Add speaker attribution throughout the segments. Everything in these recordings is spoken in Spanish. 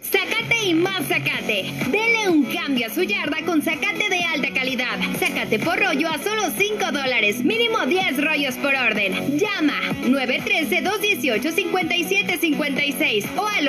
Speaker 1: Zacate y más zacate. Dele un cambio a su yarda con zacate de alta calidad. Zacate por rollo a solo $5. Mínimo 10 rollos por orden. Llama 913-218-5756 o al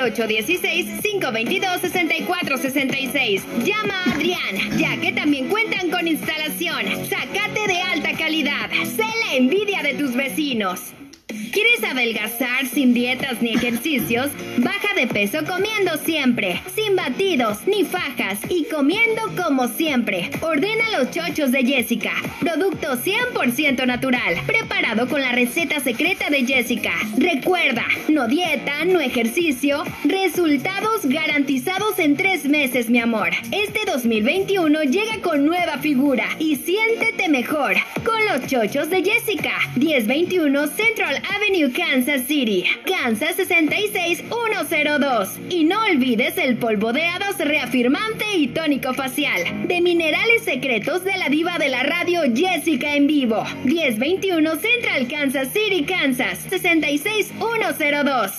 Speaker 1: 816-522-6466. Llama a Adrián, ya que también cuentan con instalación. Zacate de alta calidad. Sé la envidia de tus vecinos. ¿Quieres adelgazar sin dietas ni ejercicios? Baja de peso comiendo siempre, sin batidos ni fajas y comiendo como siempre. Ordena los chochos de Jessica, producto 100% natural, preparado con la receta secreta de Jessica. Recuerda, no dieta, no ejercicio, resultados garantizados en 3 meses, mi amor. Este 2021 llega con nueva figura y siéntete mejor con los chochos de Jessica. 1021 Central Avenue, Kansas City, Kansas 66102. Y no olvides el polvo de hadas reafirmante y tónico facial de minerales secretos de la diva de la radio Jessica en vivo. 1021 Central Kansas City, Kansas 66102.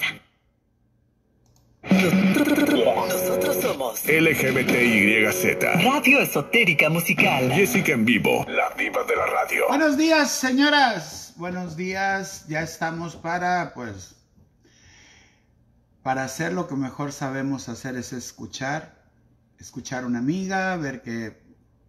Speaker 2: Nosotros somos
Speaker 3: LGBTYZ
Speaker 2: Radio Esotérica Musical.
Speaker 3: Jessica en vivo, la diva de la radio.
Speaker 4: Buenos días, señoras. Buenos días. Ya estamos para hacer lo que mejor sabemos hacer, es escuchar a una amiga, ver qué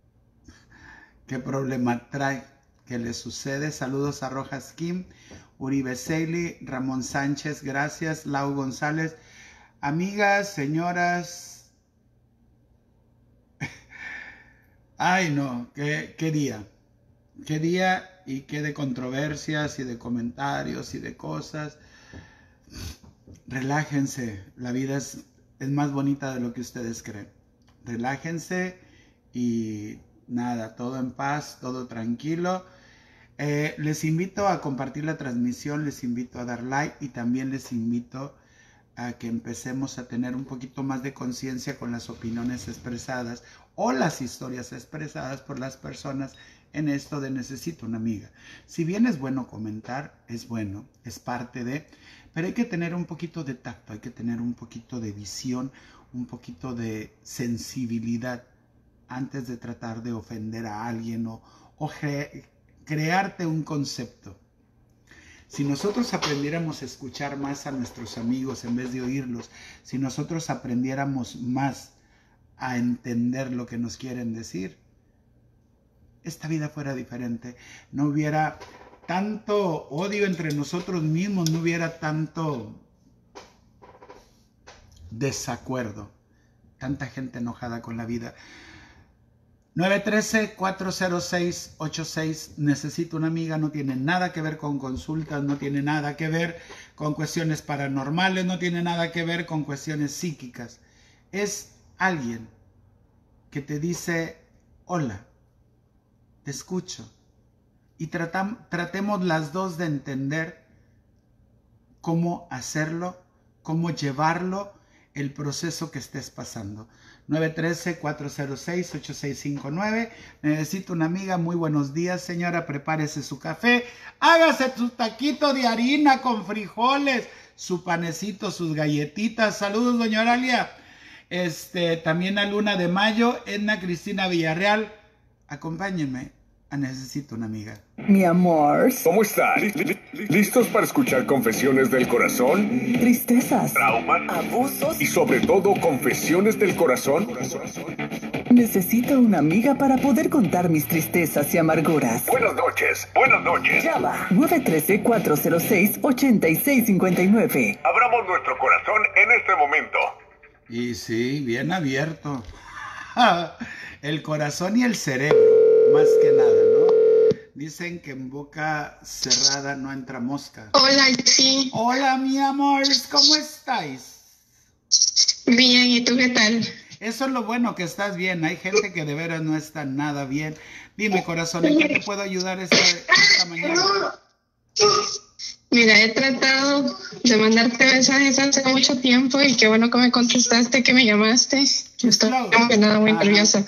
Speaker 4: problema trae, qué le sucede. Saludos a Rojas Kim, Uribe Seili, Ramón Sánchez, gracias, Lau González. Amigas, señoras, ay no, qué día y qué de controversias y de comentarios y de cosas. Relájense, la vida es más bonita de lo que ustedes creen. Relájense y nada, todo en paz, todo tranquilo. Les invito a compartir la transmisión, les invito a dar like y también les invito a que empecemos a tener un poquito más de conciencia con las opiniones expresadas o las historias expresadas por las personas en esto de necesito una amiga. Si bien es bueno comentar, es bueno, es parte de, pero hay que tener un poquito de tacto, hay que tener un poquito de visión, un poquito de sensibilidad antes de tratar de ofender a alguien o crearte un concepto. Si nosotros aprendiéramos a escuchar más a nuestros amigos en vez de oírlos, si nosotros aprendiéramos más a entender lo que nos quieren decir, esta vida fuera diferente. No hubiera tanto odio entre nosotros mismos, no hubiera tanto desacuerdo, tanta gente enojada con la vida. 913-406-86, necesito una amiga, no tiene nada que ver con consultas, no tiene nada que ver con cuestiones paranormales, no tiene nada que ver con cuestiones psíquicas. Es alguien que te dice, hola, te escucho. Y tratemos las dos de entender cómo hacerlo, cómo llevarlo, el proceso que estés pasando. 913-406-8659. Necesito una amiga. Muy buenos días, señora. Prepárese su café. Hágase su taquito de harina con frijoles, su panecito, sus galletitas. Saludos, doña Oralia. También a Luna de Mayo, Edna Cristina Villarreal. Acompáñenme a Necesito una amiga.
Speaker 2: Mi amor.
Speaker 3: ¿Cómo están? ¿Listos para escuchar confesiones del corazón?
Speaker 2: Tristezas.
Speaker 3: Traumas.
Speaker 2: Abusos.
Speaker 3: Y sobre todo, confesiones del corazón.
Speaker 2: Necesito una amiga para poder contar mis tristezas y amarguras.
Speaker 3: Buenas noches. Buenas noches.
Speaker 2: Llama 913-406-8659.
Speaker 3: Abramos nuestro corazón en este momento.
Speaker 4: Y sí, bien abierto. El corazón y el cerebro, más que nada, ¿no? Dicen que en boca cerrada no entra mosca.
Speaker 5: Hola, sí.
Speaker 4: Hola, mi amor, ¿cómo estáis?
Speaker 5: Bien, ¿y tú qué tal?
Speaker 4: Eso es lo bueno, que estás bien. Hay gente que de veras no está nada bien. Dime, corazón, ¿en qué te puedo ayudar esta mañana?
Speaker 5: Mira, he tratado de mandarte mensajes hace mucho tiempo y qué bueno que me contestaste, que me llamaste. Yo estoy emocionada, muy nerviosa.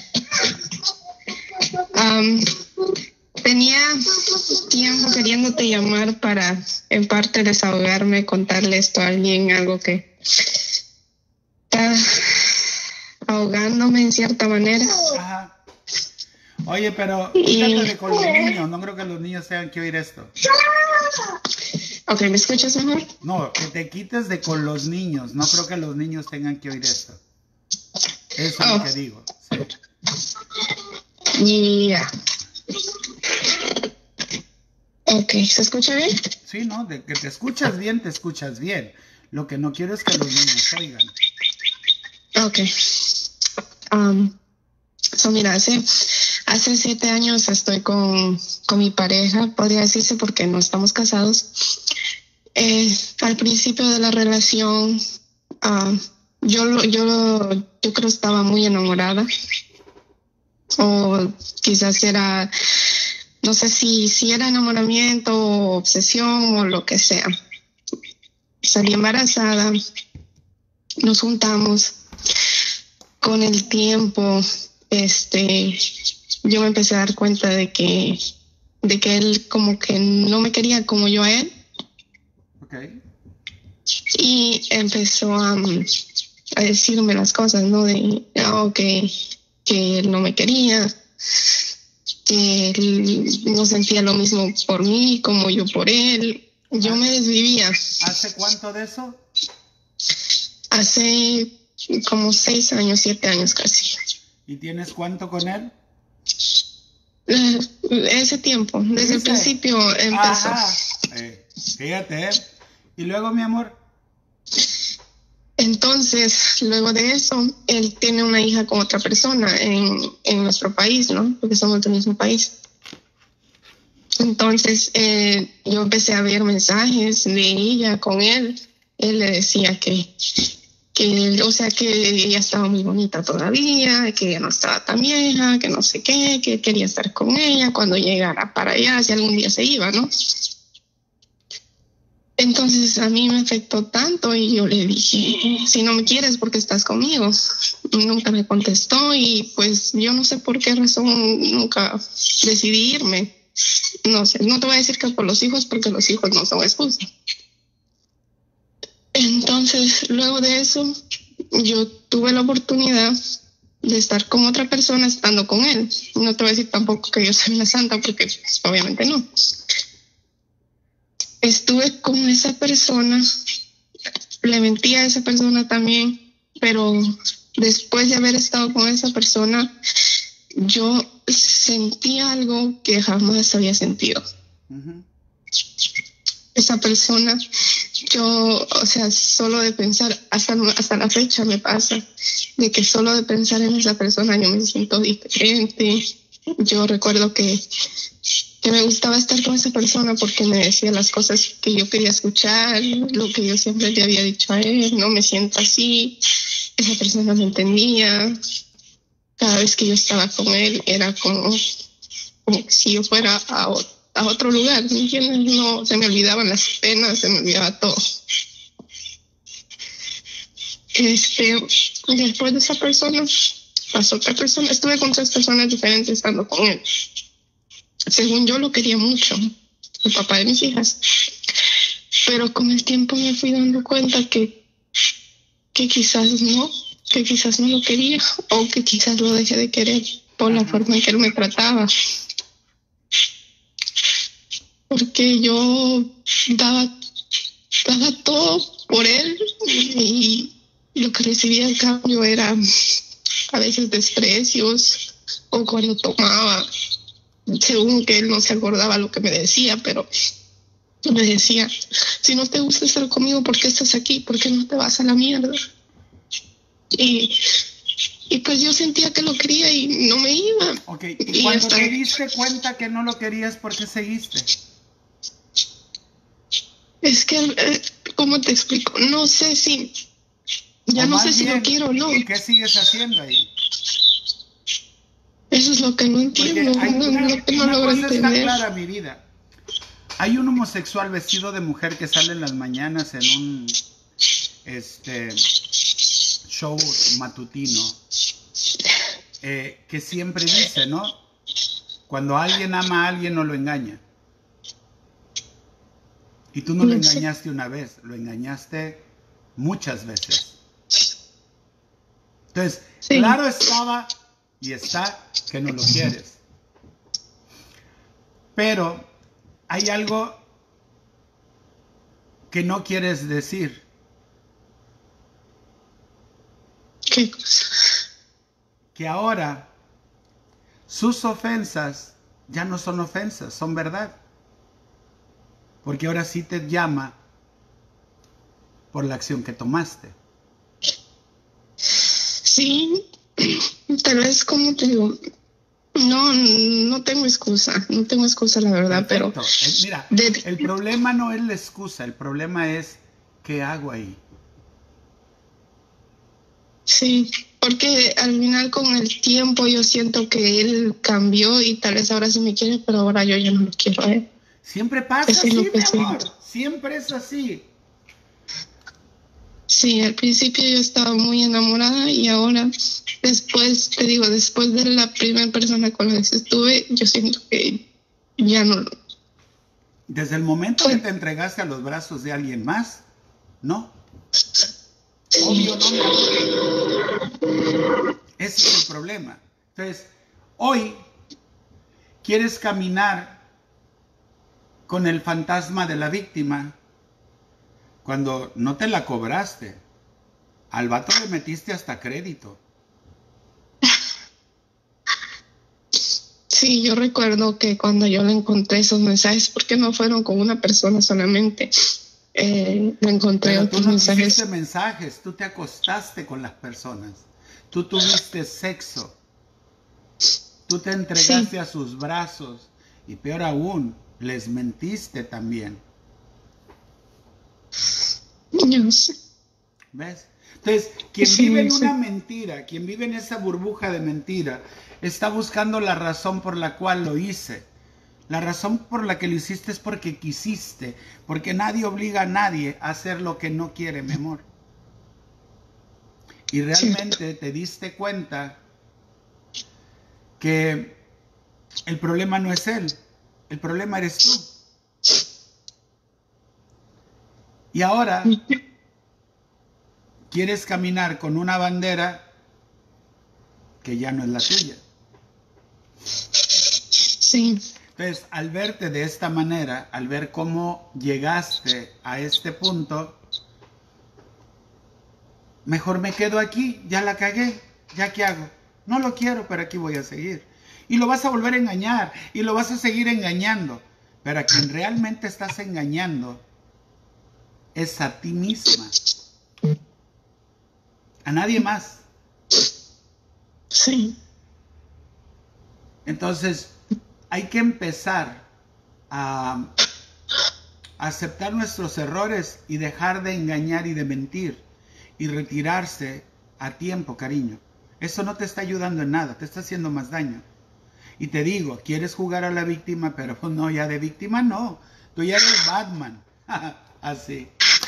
Speaker 5: Tenía tiempo queriéndote llamar para, en parte, desahogarme, contarle esto a alguien, algo que está ahogándome en cierta manera.
Speaker 4: Ajá. Oye, pero quítate con los niños. No creo que los niños tengan que oír esto.
Speaker 5: Ok, ¿me escuchas mejor?
Speaker 4: No, que te quites de con los niños. No creo que los niños tengan que oír esto. Eso es lo que digo. Sí.
Speaker 5: Ya. Ok, ¿se escucha bien?
Speaker 4: Sí, ¿no? De que te escuchas bien, te escuchas bien. Lo que no quiero es que los niños oigan.
Speaker 5: Ok. Mira, hace 7 años estoy con mi pareja, podría decirse, porque no estamos casados. Al principio de la relación, yo creo que estaba muy enamorada. O quizás era, no sé si era enamoramiento o obsesión o lo que sea. Salí embarazada, nos juntamos. Con el tiempo, yo me empecé a dar cuenta de que él como que no me quería como yo a él.
Speaker 4: Okay.
Speaker 5: Y empezó a decirme las cosas, ¿no? Que él no me quería, que él no sentía lo mismo por mí como yo por él. Yo me desvivía.
Speaker 4: ¿Hace cuánto de eso?
Speaker 5: Hace como 6 años, 7 años casi.
Speaker 4: ¿Y tienes cuánto con él?
Speaker 5: Ese tiempo, desde el principio empezó.
Speaker 4: Ajá. Fíjate, Y luego, mi amor.
Speaker 5: Entonces, luego de eso, él tiene una hija con otra persona en nuestro país, ¿no? Porque somos del mismo país. Entonces, yo empecé a ver mensajes de ella con él. Él le decía que ella estaba muy bonita todavía, que ella no estaba tan vieja, que no sé qué, que quería estar con ella cuando llegara para allá, si algún día se iba, ¿no? Entonces a mí me afectó tanto y yo le dije, si no me quieres, ¿por qué estás conmigo? Y nunca me contestó y pues yo no sé por qué razón nunca decidí irme. No sé, no te voy a decir que por los hijos, porque los hijos no son excusa. Entonces, luego de eso, yo tuve la oportunidad de estar con otra persona estando con él. No te voy a decir tampoco que yo soy una santa, porque pues, obviamente no. Estuve con esa persona, le mentí a esa persona también, pero después de haber estado con esa persona, yo sentí algo que jamás había sentido. Uh-huh. Esa persona, solo de pensar, hasta la fecha me pasa, de que solo de pensar en esa persona yo me siento diferente. Yo recuerdo que me gustaba estar con esa persona porque me decía las cosas que yo quería escuchar, lo que yo siempre le había dicho a él, no me siento así. Esa persona me entendía. Cada vez que yo estaba con él era como si yo fuera a otro lugar, ¿me entiendes? No, se me olvidaban las penas, se me olvidaba todo. Después de esa persona, pasó otra persona. Estuve con 3 personas diferentes estando con él. Según yo lo quería mucho, el papá de mis hijas. Pero con el tiempo me fui dando cuenta que quizás no lo quería, o que quizás lo dejé de querer por la forma en que él me trataba. Porque yo daba todo por él y lo que recibía al cambio era a veces desprecios, o cuando tomaba, según que él no se acordaba lo que me decía, pero me decía, si no te gusta estar conmigo, ¿por qué estás aquí? ¿Por qué no te vas a la mierda? Y pues yo sentía que lo quería y no me iba.
Speaker 4: Ok, y cuando te diste cuenta que no lo querías, ¿por qué seguiste?
Speaker 5: Es que, ¿cómo te explico? No sé si... Ya no sé si lo quiero o no.
Speaker 4: ¿Qué sigues haciendo ahí?
Speaker 5: Eso es lo que no entiendo. Lo que no logro entender.
Speaker 4: Está clara, mi vida. Hay un homosexual vestido de mujer que sale en las mañanas en un show matutino, que siempre dice, ¿no? Cuando alguien ama a alguien no lo engaña. Y tú no lo engañaste una vez, lo engañaste muchas veces. Entonces,
Speaker 5: Sí.
Speaker 4: claro estaba y está que no lo quieres. Pero hay algo que no quieres decir.
Speaker 5: ¿Qué cosa?
Speaker 4: Que ahora sus ofensas ya no son ofensas, son verdad. Porque ahora sí te llama por la acción que tomaste.
Speaker 5: Sí, tal vez como te digo, no tengo excusa, la verdad,
Speaker 4: Perfecto.
Speaker 5: pero
Speaker 4: Mira,
Speaker 5: de-
Speaker 4: el problema no es la excusa, el problema es ¿qué hago ahí?
Speaker 5: sí, porque al final con el tiempo yo siento que él cambió y tal vez ahora sí me quiere, pero ahora yo ya no lo quiero a él.
Speaker 4: Siempre pasa
Speaker 5: Eso es
Speaker 4: así,
Speaker 5: lo que
Speaker 4: mi amor.
Speaker 5: siento.
Speaker 4: Siempre es así.
Speaker 5: Sí, al principio yo estaba muy enamorada y ahora, después, te digo, después de la primera persona con la que estuve, yo siento que ya no.
Speaker 4: Desde el momento que te entregaste a los brazos de alguien más, no. Obvio no, mi amor. Ese es el problema. Entonces, hoy quieres caminar con el fantasma de la víctima cuando no te la cobraste. Al vato le metiste hasta crédito.
Speaker 5: Sí, yo recuerdo que cuando yo le encontré esos mensajes, porque no fueron con una persona solamente, le encontré
Speaker 4: Pero tú
Speaker 5: otros
Speaker 4: no
Speaker 5: mensajes.
Speaker 4: hiciste mensajes, tú te acostaste con las personas. Tú tuviste sexo. Tú te entregaste a sus brazos. Y peor aún, les mentiste también.
Speaker 5: Yo sé.
Speaker 4: ¿Ves? Entonces, quien
Speaker 5: Sí,
Speaker 4: vive en
Speaker 5: sí.
Speaker 4: una mentira, quien vive en esa burbuja de mentira, está buscando la razón por la cual lo hice. La razón por la que lo hiciste es porque quisiste, porque nadie obliga a nadie a hacer lo que no quiere, mi amor. Y realmente te diste cuenta que el problema no es él, el problema eres tú. Y ahora quieres caminar con una bandera que ya no es la tuya.
Speaker 5: Sí,
Speaker 4: Entonces, al verte de esta manera, al ver cómo llegaste a este punto, mejor me quedo aquí, ya la cagué, ¿ya qué hago? No lo quiero, pero aquí voy a seguir. Y lo vas a volver a engañar, y lo vas a seguir engañando. Pero a quien realmente estás engañando es a ti misma. A nadie más.
Speaker 5: sí,
Speaker 4: Entonces, hay que empezar a aceptar nuestros errores y dejar de engañar y de mentir y retirarse a tiempo, cariño. Eso no te está ayudando en nada, te está haciendo más daño. Y te digo, quieres jugar a la víctima, pero no, ya de víctima no. Tú ya eres Batman. Así.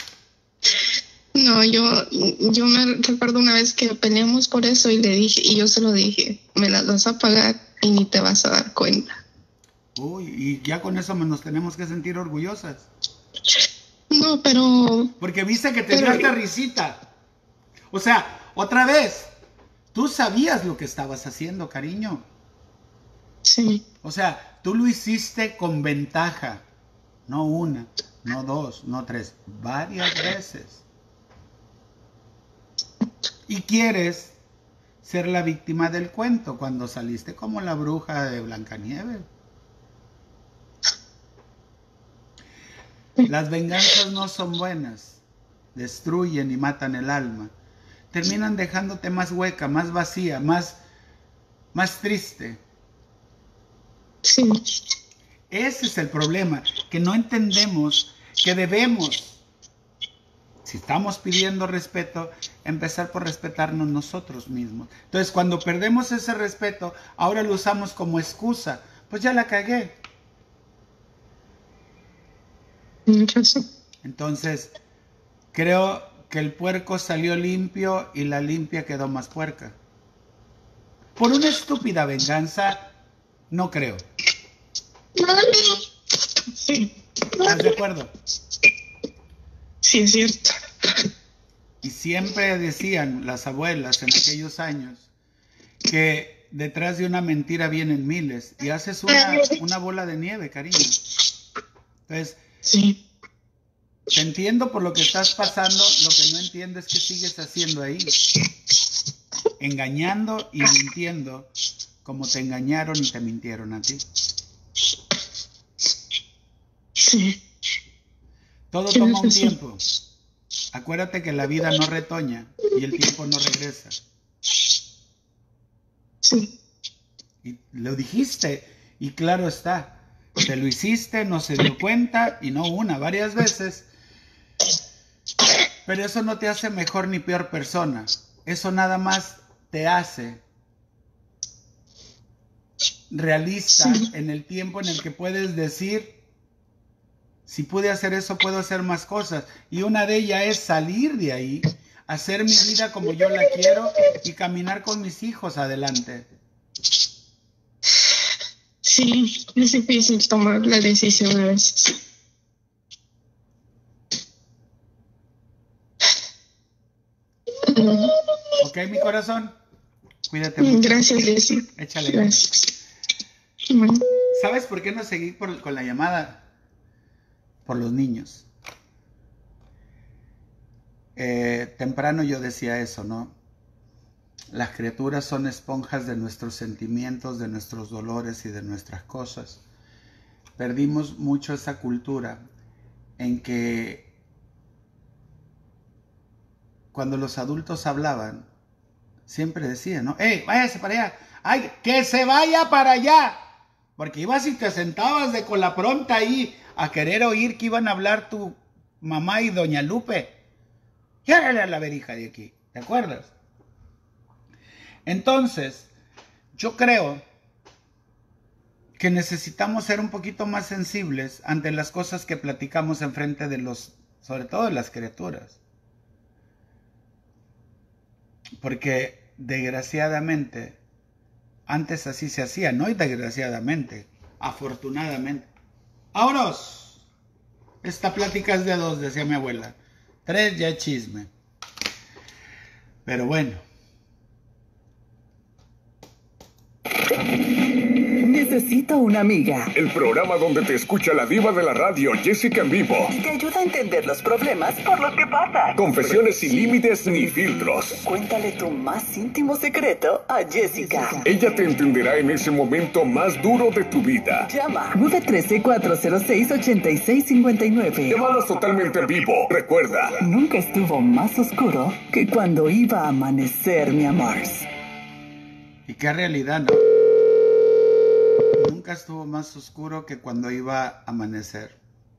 Speaker 5: no, yo me recuerdo una vez que peleamos por eso y le dije, y yo se lo dije, me las vas a pagar y ni te vas a dar cuenta.
Speaker 4: Uy, y ya con eso nos tenemos que sentir orgullosas.
Speaker 5: No, pero
Speaker 4: Porque viste que te dio esta risita. O sea, otra vez, tú sabías lo que estabas haciendo, cariño.
Speaker 5: sí,
Speaker 4: O sea, tú lo hiciste con ventaja. No una, no dos, no tres, varias veces. Y quieres ser la víctima del cuento cuando saliste como la bruja de Blancanieves. Las venganzas no son buenas. Destruyen y matan el alma. Terminan dejándote más hueca, más vacía, más triste.
Speaker 5: sí,
Speaker 4: Ese es el problema, que no entendemos que debemos, si estamos pidiendo respeto, empezar por respetarnos nosotros mismos. Entonces, cuando perdemos ese respeto, ahora lo usamos como excusa. Pues ya la cagué.
Speaker 5: tienes razón.
Speaker 4: Entonces, creo que el puerco salió limpio y la limpia quedó más puerca. Por una estúpida venganza, no creo.
Speaker 5: Sí,
Speaker 4: ¿Estás de acuerdo?
Speaker 5: sí, es cierto.
Speaker 4: Y siempre decían las abuelas en aquellos años que detrás de una mentira vienen miles y haces una bola de nieve, cariño. Entonces,
Speaker 5: Sí.
Speaker 4: te entiendo por lo que estás pasando, lo que no entiendo es que sigues haciendo ahí, engañando y mintiendo como te engañaron y te mintieron a ti.
Speaker 5: Sí.
Speaker 4: Todo toma un tiempo. Acuérdate que la vida no retoña y el tiempo no regresa.
Speaker 5: Sí.
Speaker 4: Y lo dijiste, y claro está, te lo hiciste, no se dio cuenta, y no una, varias veces. Pero eso no te hace mejor ni peor persona. Eso nada más te hace realista en el tiempo en el que puedes decir, si pude hacer eso, puedo hacer más cosas. Y una de ellas es salir de ahí, hacer mi vida como yo la quiero y caminar con mis hijos adelante.
Speaker 5: Sí, es difícil tomar la decisión a veces.
Speaker 4: ¿Ok, mi corazón? Cuídate mucho.
Speaker 5: Gracias, Jessy.
Speaker 4: Échale ganas.
Speaker 5: Gracias. Bueno.
Speaker 4: ¿Sabes por qué no seguí con la llamada? Por los niños. Temprano yo decía eso, ¿no? Las criaturas son esponjas de nuestros sentimientos, de nuestros dolores y de nuestras cosas. Perdimos mucho esa cultura en que cuando los adultos hablaban, siempre decían, ¿no? ¡Ey, váyase para allá! ¡Ay, que se vaya para allá! Porque ibas y te sentabas de cola pronta ahí a querer oír que iban a hablar tu mamá y doña Lupe. ¡Llárale a la verija de aquí! ¿Te acuerdas? Entonces, yo creo que necesitamos ser un poquito más sensibles ante las cosas que platicamos enfrente de los, sobre todo de las criaturas. Porque desgraciadamente, antes así se hacía, no y desgraciadamente, afortunadamente. Ahora, esta plática es de 2, decía mi abuela. 3 ya es chisme. Pero bueno.
Speaker 2: Necesito una amiga.
Speaker 3: El programa donde te escucha la diva de la radio, Jessica en vivo.
Speaker 2: Te ayuda a entender los problemas por los que pasan.
Speaker 3: Confesiones sin límites ni filtros.
Speaker 2: Cuéntale tu más íntimo secreto a Jessica.
Speaker 3: Ella te entenderá en ese momento más duro de tu vida.
Speaker 2: Llama 913-406-8659.
Speaker 3: Llamadas totalmente en vivo. Recuerda.
Speaker 2: Nunca estuvo más oscuro que cuando iba a amanecer, mi amor.
Speaker 4: Y qué realidad, ¿no? Nunca estuvo más oscuro que cuando iba a amanecer.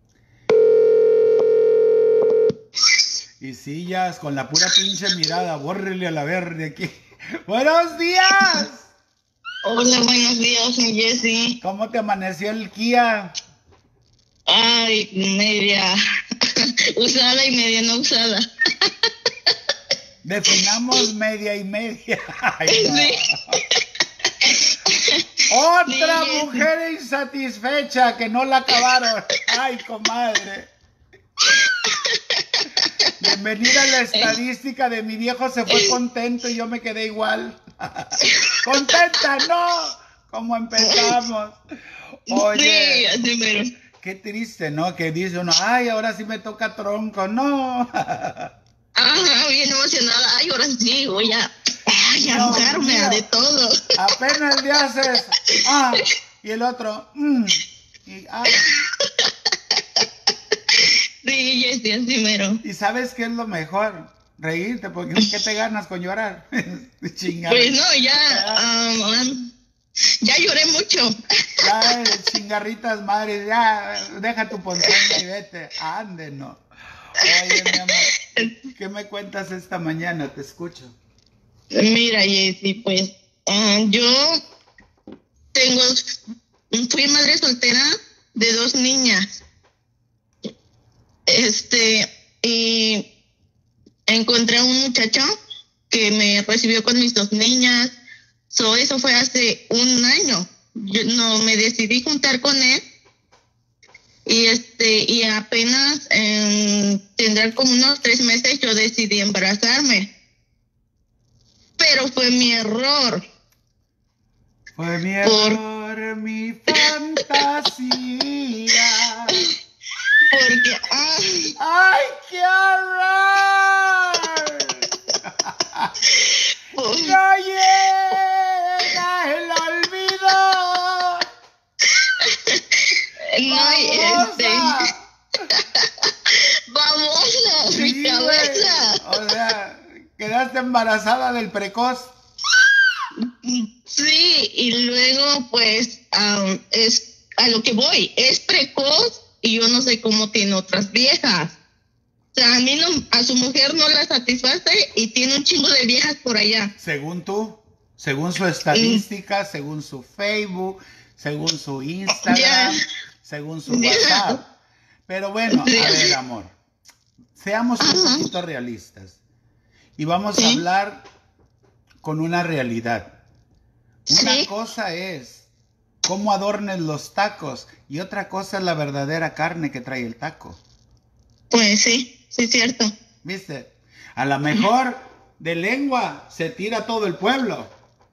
Speaker 4: Y sí, ya con la pura pinche mirada, bórrele a la verde aquí. ¡Buenos días!
Speaker 5: Hola, buenos días, mi Jessy.
Speaker 4: ¿Cómo te amaneció el Kia?
Speaker 5: Ay, media usada y media no usada.
Speaker 4: Definamos media y media. Ay, no.
Speaker 5: Sí.
Speaker 4: Otra
Speaker 5: Sí.
Speaker 4: mujer insatisfecha que no la acabaron. Ay, comadre. Bienvenida a la estadística de mi viejo se fue contento y yo me quedé igual. ¡Contenta! ¡No! ¿Cómo empezamos? Oye,
Speaker 5: Sí, así mero.
Speaker 4: qué triste, ¿no? Que dice uno, ay, ahora sí me toca tronco. ¡No!
Speaker 5: Ajá, bien emocionada. Ay, ahora sí, voy a
Speaker 4: No,
Speaker 5: ahogarme
Speaker 4: mira.
Speaker 5: de todo.
Speaker 4: Apenas le haces, y el otro, y,
Speaker 5: Sí, Jessy, así mero.
Speaker 4: ¿y sabes qué es lo mejor? Reírte, porque ¿qué te ganas con llorar? Chingada.
Speaker 5: Pues no, ya lloré mucho.
Speaker 4: Ya, chingarritas madre, ya, deja tu ponzoña y vete. Ande, no. Oye, mi amor, ¿qué me cuentas esta mañana? Te escucho.
Speaker 5: Mira, Jessy, pues yo fui madre soltera de 2 niñas. Y encontré a un muchacho que me recibió con mis 2 niñas. Eso fue hace 1 año. Yo no me decidí juntar con él Y apenas tendrá como unos 3 meses yo decidí embarazarme. Pero fue mi error.
Speaker 4: Fue mi error, mi fantasía.
Speaker 5: Porque,
Speaker 4: ¡ay, qué horror! ¡No llega el olvido!
Speaker 5: No, ¡Babosa! ¡Mi
Speaker 4: Sí,
Speaker 5: cabeza!
Speaker 4: o sea, quedaste embarazada del precoz.
Speaker 5: Sí, y luego, pues, es a lo que voy. Es precoz y yo no sé cómo tiene otras viejas. O sea, a su mujer no la satisface y tiene un chingo de viejas por allá.
Speaker 4: Según tú, según su estadística, según su Facebook, según su Instagram, según su WhatsApp. Pero bueno, a ver, amor, seamos un poquito realistas y vamos a hablar con una realidad. Una cosa es cómo adornes los tacos y otra cosa es la verdadera carne que trae el taco.
Speaker 5: Pues sí, es cierto.
Speaker 4: ¿Viste? A lo mejor de lengua se tira todo el pueblo.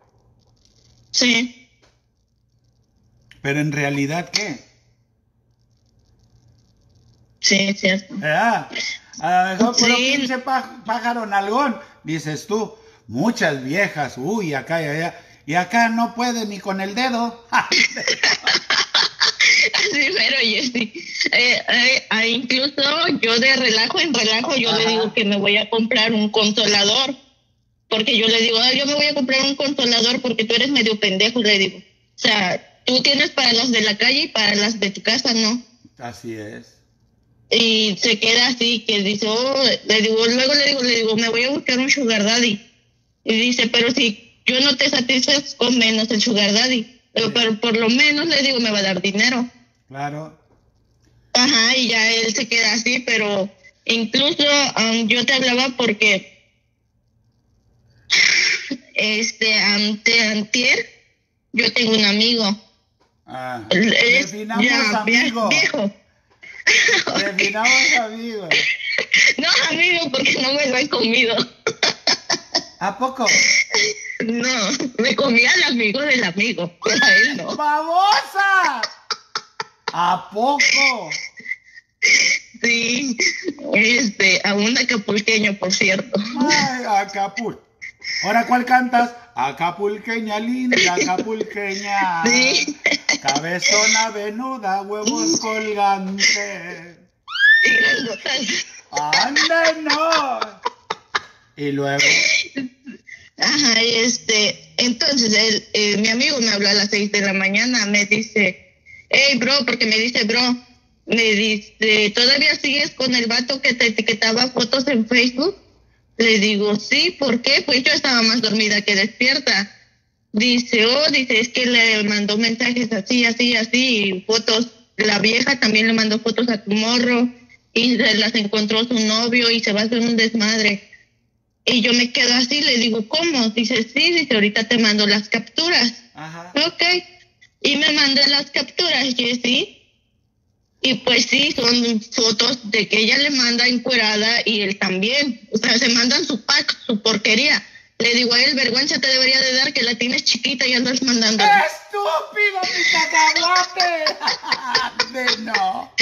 Speaker 5: Sí.
Speaker 4: Pero en realidad, ¿qué?
Speaker 5: Sí, es cierto.
Speaker 4: A lo mejor por un pinche pájaro nalgón, dices tú, muchas viejas, uy, acá y allá, y acá no puede ni con el dedo.
Speaker 5: Sí, pero Jessy, incluso yo de relajo en relajo, yo le digo que me voy a comprar un consolador, porque yo le digo, yo me voy a comprar un consolador porque tú eres medio pendejo, le digo. O sea, tú tienes para las de la calle y para las de tu casa, ¿no?
Speaker 4: Así es.
Speaker 5: Y se queda así, que dice, luego le digo, me voy a buscar un sugar daddy. Y dice, pero si yo no te satisfazco menos el sugar daddy, pero por lo menos le digo, me va a dar dinero.
Speaker 4: Claro.
Speaker 5: Ajá, y ya él se queda así, pero incluso yo te hablaba porque antier, yo tengo un amigo.
Speaker 4: Definamos
Speaker 5: ya,
Speaker 4: amigo.
Speaker 5: Viejo.
Speaker 4: Definamos amigo.
Speaker 5: No, amigo, porque no me lo he comido.
Speaker 4: ¿A poco?
Speaker 5: No, me comí al amigo del amigo, a él no.
Speaker 4: ¡Babosa! ¿A poco?
Speaker 5: Sí, a un acapulqueño, por cierto.
Speaker 4: Ay, Acapulco. ¿Ahora cuál cantas? Acapulqueña linda, acapulqueña.
Speaker 5: Sí.
Speaker 4: Cabezona venuda, huevos colgantes. ¡Anda, no! Y luego.
Speaker 5: Ajá, entonces mi amigo me habló a las 6 de la mañana, me dice, hey, bro, porque me dice, bro, me dice, ¿todavía sigues con el vato que te etiquetaba fotos en Facebook? Le digo, sí, ¿por qué? Pues yo estaba más dormida que despierta. Dice, es que le mandó mensajes así, y fotos. La vieja también le mandó fotos a tu morro y se las encontró su novio y se va a hacer un desmadre. Y yo me quedo así, le digo, ¿cómo? Dice, sí, ahorita te mando las capturas.
Speaker 4: Ajá.
Speaker 5: Ok. Y me mandé las capturas, Jessy. Y pues sí, son fotos de que ella le manda encuerada y él también. O sea, se mandan su pack, su porquería. Le digo a él, vergüenza te debería de dar que la tienes chiquita y andas mandando.
Speaker 4: ¡Estúpido, mi cacahuate! No.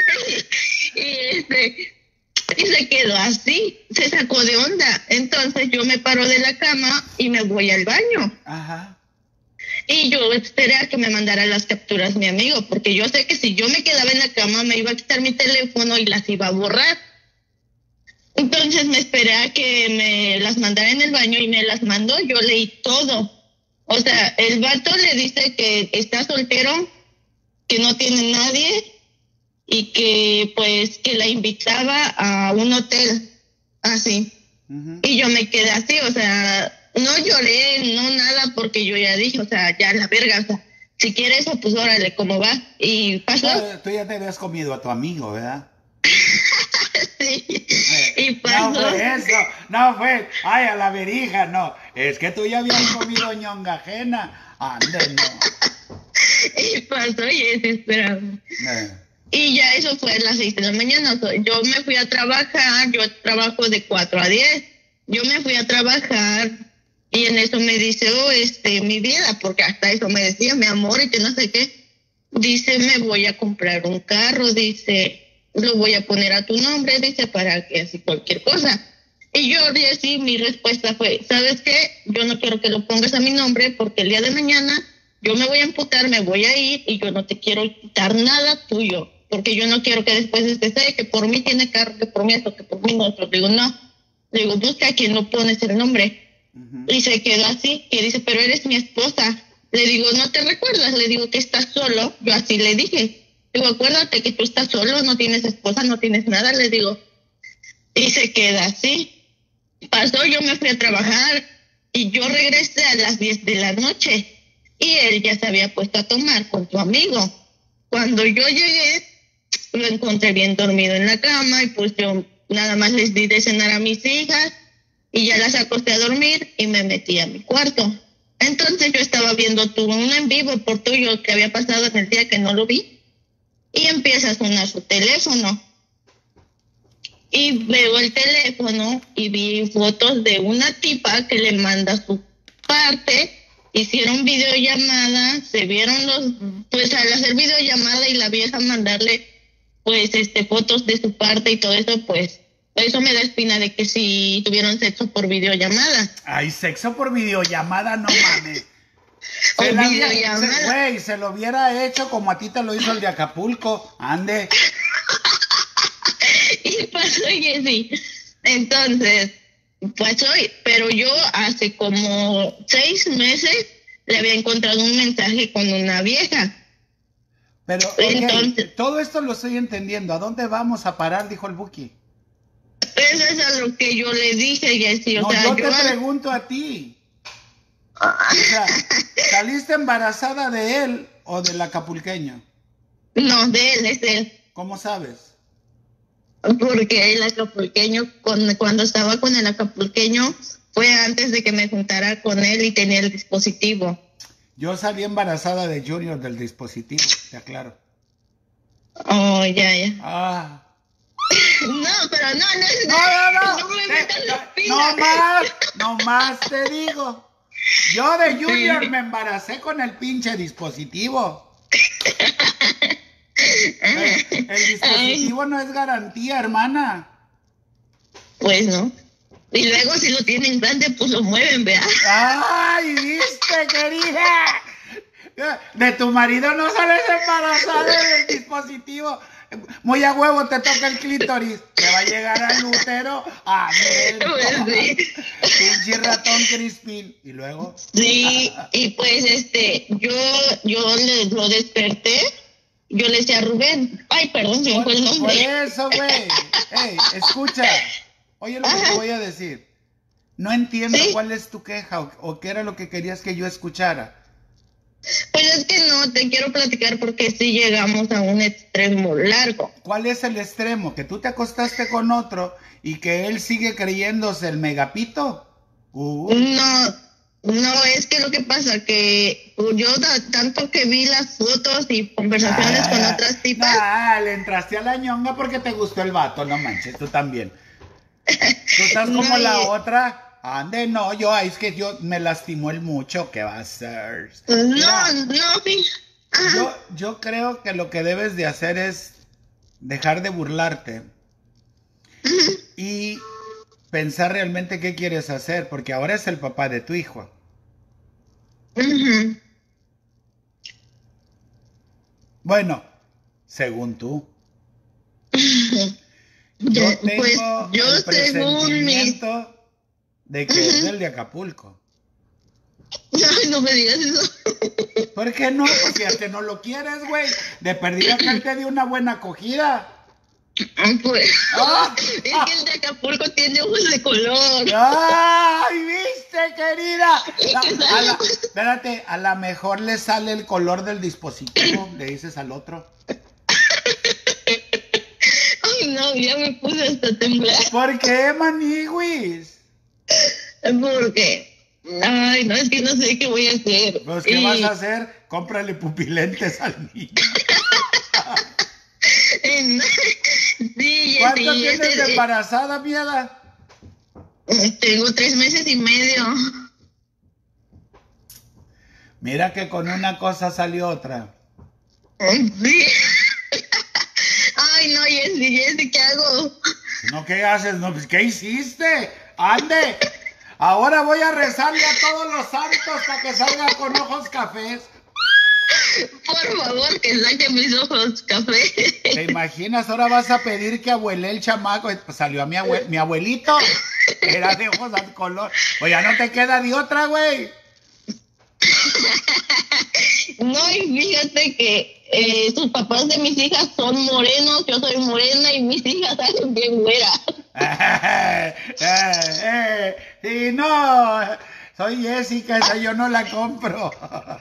Speaker 5: Y se quedó así, se sacó de onda. Entonces yo me paro de la cama y me voy al baño.
Speaker 4: Ajá.
Speaker 5: Y yo esperé a que me mandara las capturas mi amigo, porque yo sé que si yo me quedaba en la cama me iba a quitar mi teléfono y las iba a borrar. Entonces me esperé a que me las mandara en el baño y me las mandó. Yo leí todo. O sea, el vato le dice que está soltero, que no tiene nadie y que pues que la invitaba a un hotel, así. Uh-huh. Y yo me quedé así, o sea, no lloré, no nada, porque yo ya dije, o sea, ya la verga, o sea, si quieres eso, pues órale, ¿cómo va? Y pasó.
Speaker 4: Tú ya te habías comido a tu amigo, ¿verdad?
Speaker 5: Sí. Y pasó.
Speaker 4: No fue eso, no fue, ay, a la verija, no. Es que tú ya habías comido ñonga ajena. Ande, no.
Speaker 5: Y pasó y es esperado. Y ya eso fue a las 6 de la mañana. O sea, yo me fui a trabajar, yo trabajo de 4 a 10. Yo me fui a trabajar y en eso me dice, mi vida, porque hasta eso me decía, mi amor, y que no sé qué. Dice, me voy a comprar un carro, dice, lo voy a poner a tu nombre, dice, para que así cualquier cosa. Y yo así, mi respuesta fue, ¿sabes qué? Yo no quiero que lo pongas a mi nombre porque el día de mañana yo me voy a emputar, me voy a ir y yo no te quiero quitar nada tuyo. Porque yo no quiero que después estés que por mí tiene carro, que por mí esto, que por mí no otro. Digo, no. Digo, busca a quien no pones el nombre. Uh-huh. Y se quedó así, que dice, pero eres mi esposa. Le digo, ¿no te recuerdas? Le digo que estás solo. Yo así le dije. Digo, acuérdate que tú estás solo, no tienes esposa, no tienes nada. Le digo. Y se queda así. Pasó, yo me fui a trabajar y yo regresé a las 10 de la noche. Y él ya se había puesto a tomar con tu amigo. Cuando yo llegué, lo encontré bien dormido en la cama y pues yo nada más les di de cenar a mis hijas y ya las acosté a dormir y me metí a mi cuarto. Entonces yo estaba viendo un en vivo por tuyo que había pasado en el día que no lo vi y empieza a sonar su teléfono. Y veo el teléfono y vi fotos de una tipa que le manda su parte. Hicieron videollamada, se vieron pues al hacer videollamada y la vieja mandarle pues fotos de su parte y todo eso, pues eso me da espina de que si tuvieron sexo por videollamada.
Speaker 4: Ay, sexo por videollamada, no mames. Se lo hubiera hecho como a ti te lo hizo el de Acapulco, ande.
Speaker 5: Y pasó y así. Entonces, pues hoy, pero yo hace como 6 meses le había encontrado un mensaje con una vieja.
Speaker 4: Pero, okay, entonces, todo esto lo estoy entendiendo. ¿A dónde vamos a parar? Dijo el Buki.
Speaker 5: Eso es a lo que yo le dije, Jessy.
Speaker 4: No, yo te pregunto a ti. O sea, ¿saliste embarazada de él o del acapulqueño?
Speaker 5: No, de él, es de él.
Speaker 4: ¿Cómo sabes?
Speaker 5: Porque el acapulqueño, cuando estaba con el acapulqueño, fue antes de que me juntara con él y tenía el dispositivo.
Speaker 4: Yo salí embarazada de Junior del dispositivo, te aclaro.
Speaker 5: Oh, ya.
Speaker 4: Ah.
Speaker 5: No, pero no.
Speaker 4: No más te digo. Yo de Junior me embaracé con el pinche dispositivo. El dispositivo no es garantía, hermana.
Speaker 5: Pues no. Y luego si lo tienen grande, pues lo mueven, ¿verdad?
Speaker 4: ¡Ay, viste, querida! De tu marido no sales embarazada del dispositivo. Muy a huevo te toca el clítoris. Te va a llegar al útero. ¡Ah,
Speaker 5: pues sí.
Speaker 4: Pinche ratón Crispin. ¿Y luego?
Speaker 5: Sí, y pues yo lo desperté. Yo le decía a Rubén. Ay, perdón, se me fue el nombre.
Speaker 4: Por eso, güey. Hey, escucha. Oye lo que te voy a decir. No entiendo cuál es tu queja o qué era lo que querías que yo escuchara.
Speaker 5: Pues es que no, te quiero platicar porque sí llegamos a un extremo largo.
Speaker 4: ¿Cuál es el extremo? ¿Que tú te acostaste con otro y que él sigue creyéndose el megapito?
Speaker 5: No, es que lo que pasa que yo tanto que vi las fotos y conversaciones con otras tipas.
Speaker 4: Le entraste a la ñonga porque te gustó el vato, no manches, tú también. Tú estás como la otra. Ande, no, es que yo me lastimó el mucho, ¿qué va a hacer?
Speaker 5: Sí.
Speaker 4: Yo creo que lo que debes de hacer es dejar de burlarte y pensar realmente qué quieres hacer, porque ahora es el papá de tu hijo. Bueno, según tú. Yo tengo el presentimiento de que es el de Acapulco.
Speaker 5: Ay, no me digas eso.
Speaker 4: ¿Por qué no? Pues fíjate, no lo quieres, güey. De perdida que él te dio una buena acogida.
Speaker 5: Pues, es que el de Acapulco tiene ojos de color.
Speaker 4: ¡Ay, viste, querida! Espérate, a lo mejor le sale el color del dispositivo, le dices al otro.
Speaker 5: Ay, no, ya me puse hasta a temblar.
Speaker 4: ¿Por qué, maniguis?
Speaker 5: Porque, ay, no, es que no sé qué voy a hacer.
Speaker 4: Pues, ¿qué vas a hacer? Cómprale pupilentes al niño.
Speaker 5: Sí,
Speaker 4: ¿Cuánto
Speaker 5: sí,
Speaker 4: tienes de embarazada, mierda?
Speaker 5: tengo 3 meses y medio.
Speaker 4: Mira que con una cosa salió otra.
Speaker 5: Sí. Ay, no, Jessy, ¿qué hago?
Speaker 4: No, ¿qué haces? No, pues, ¿qué hiciste? ¡Ande! Ahora voy a rezarle a todos los santos para que salga con ojos cafés.
Speaker 5: Por favor, que saque mis ojos café.
Speaker 4: ¿Te imaginas? Ahora vas a pedir que abuele el chamaco. Pues salió a mi abuelito. Era de ojos al color. Oye, ya no te queda de otra, güey.
Speaker 5: No, y fíjate que sus papás de mis hijas son morenos, yo soy morena y mis hijas salen bien güeras.
Speaker 4: Y no, soy Jessica, esa yo no la compro.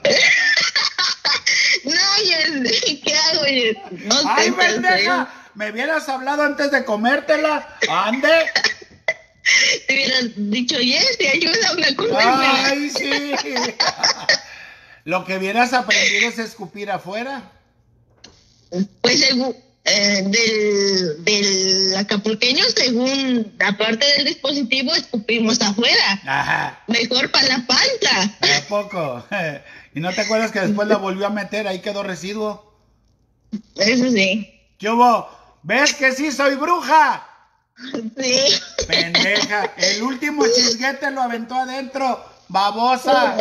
Speaker 5: No, Jessy, ¿qué hago, Jessy? No
Speaker 4: ¡Ay,
Speaker 5: sé qué hacer.
Speaker 4: pendeja! ¿Me hubieras hablado antes de comértela? ¡Ande!
Speaker 5: Te hubieras dicho, Jessy, ayúdame a comérmela.
Speaker 4: ¡Ay, sí! Lo que hubieras aprendido es escupir afuera.
Speaker 5: Pues según del acapulqueño, según la parte del dispositivo, escupimos afuera.
Speaker 4: Ajá.
Speaker 5: Mejor para la panza.
Speaker 4: ¿A poco? ¿Y no te acuerdas que después la volvió a meter? Ahí quedó residuo.
Speaker 5: Eso sí.
Speaker 4: ¿Qué hubo? ¿Ves que sí soy bruja?
Speaker 5: Sí.
Speaker 4: Pendeja. El último chisguete lo aventó adentro. Babosa.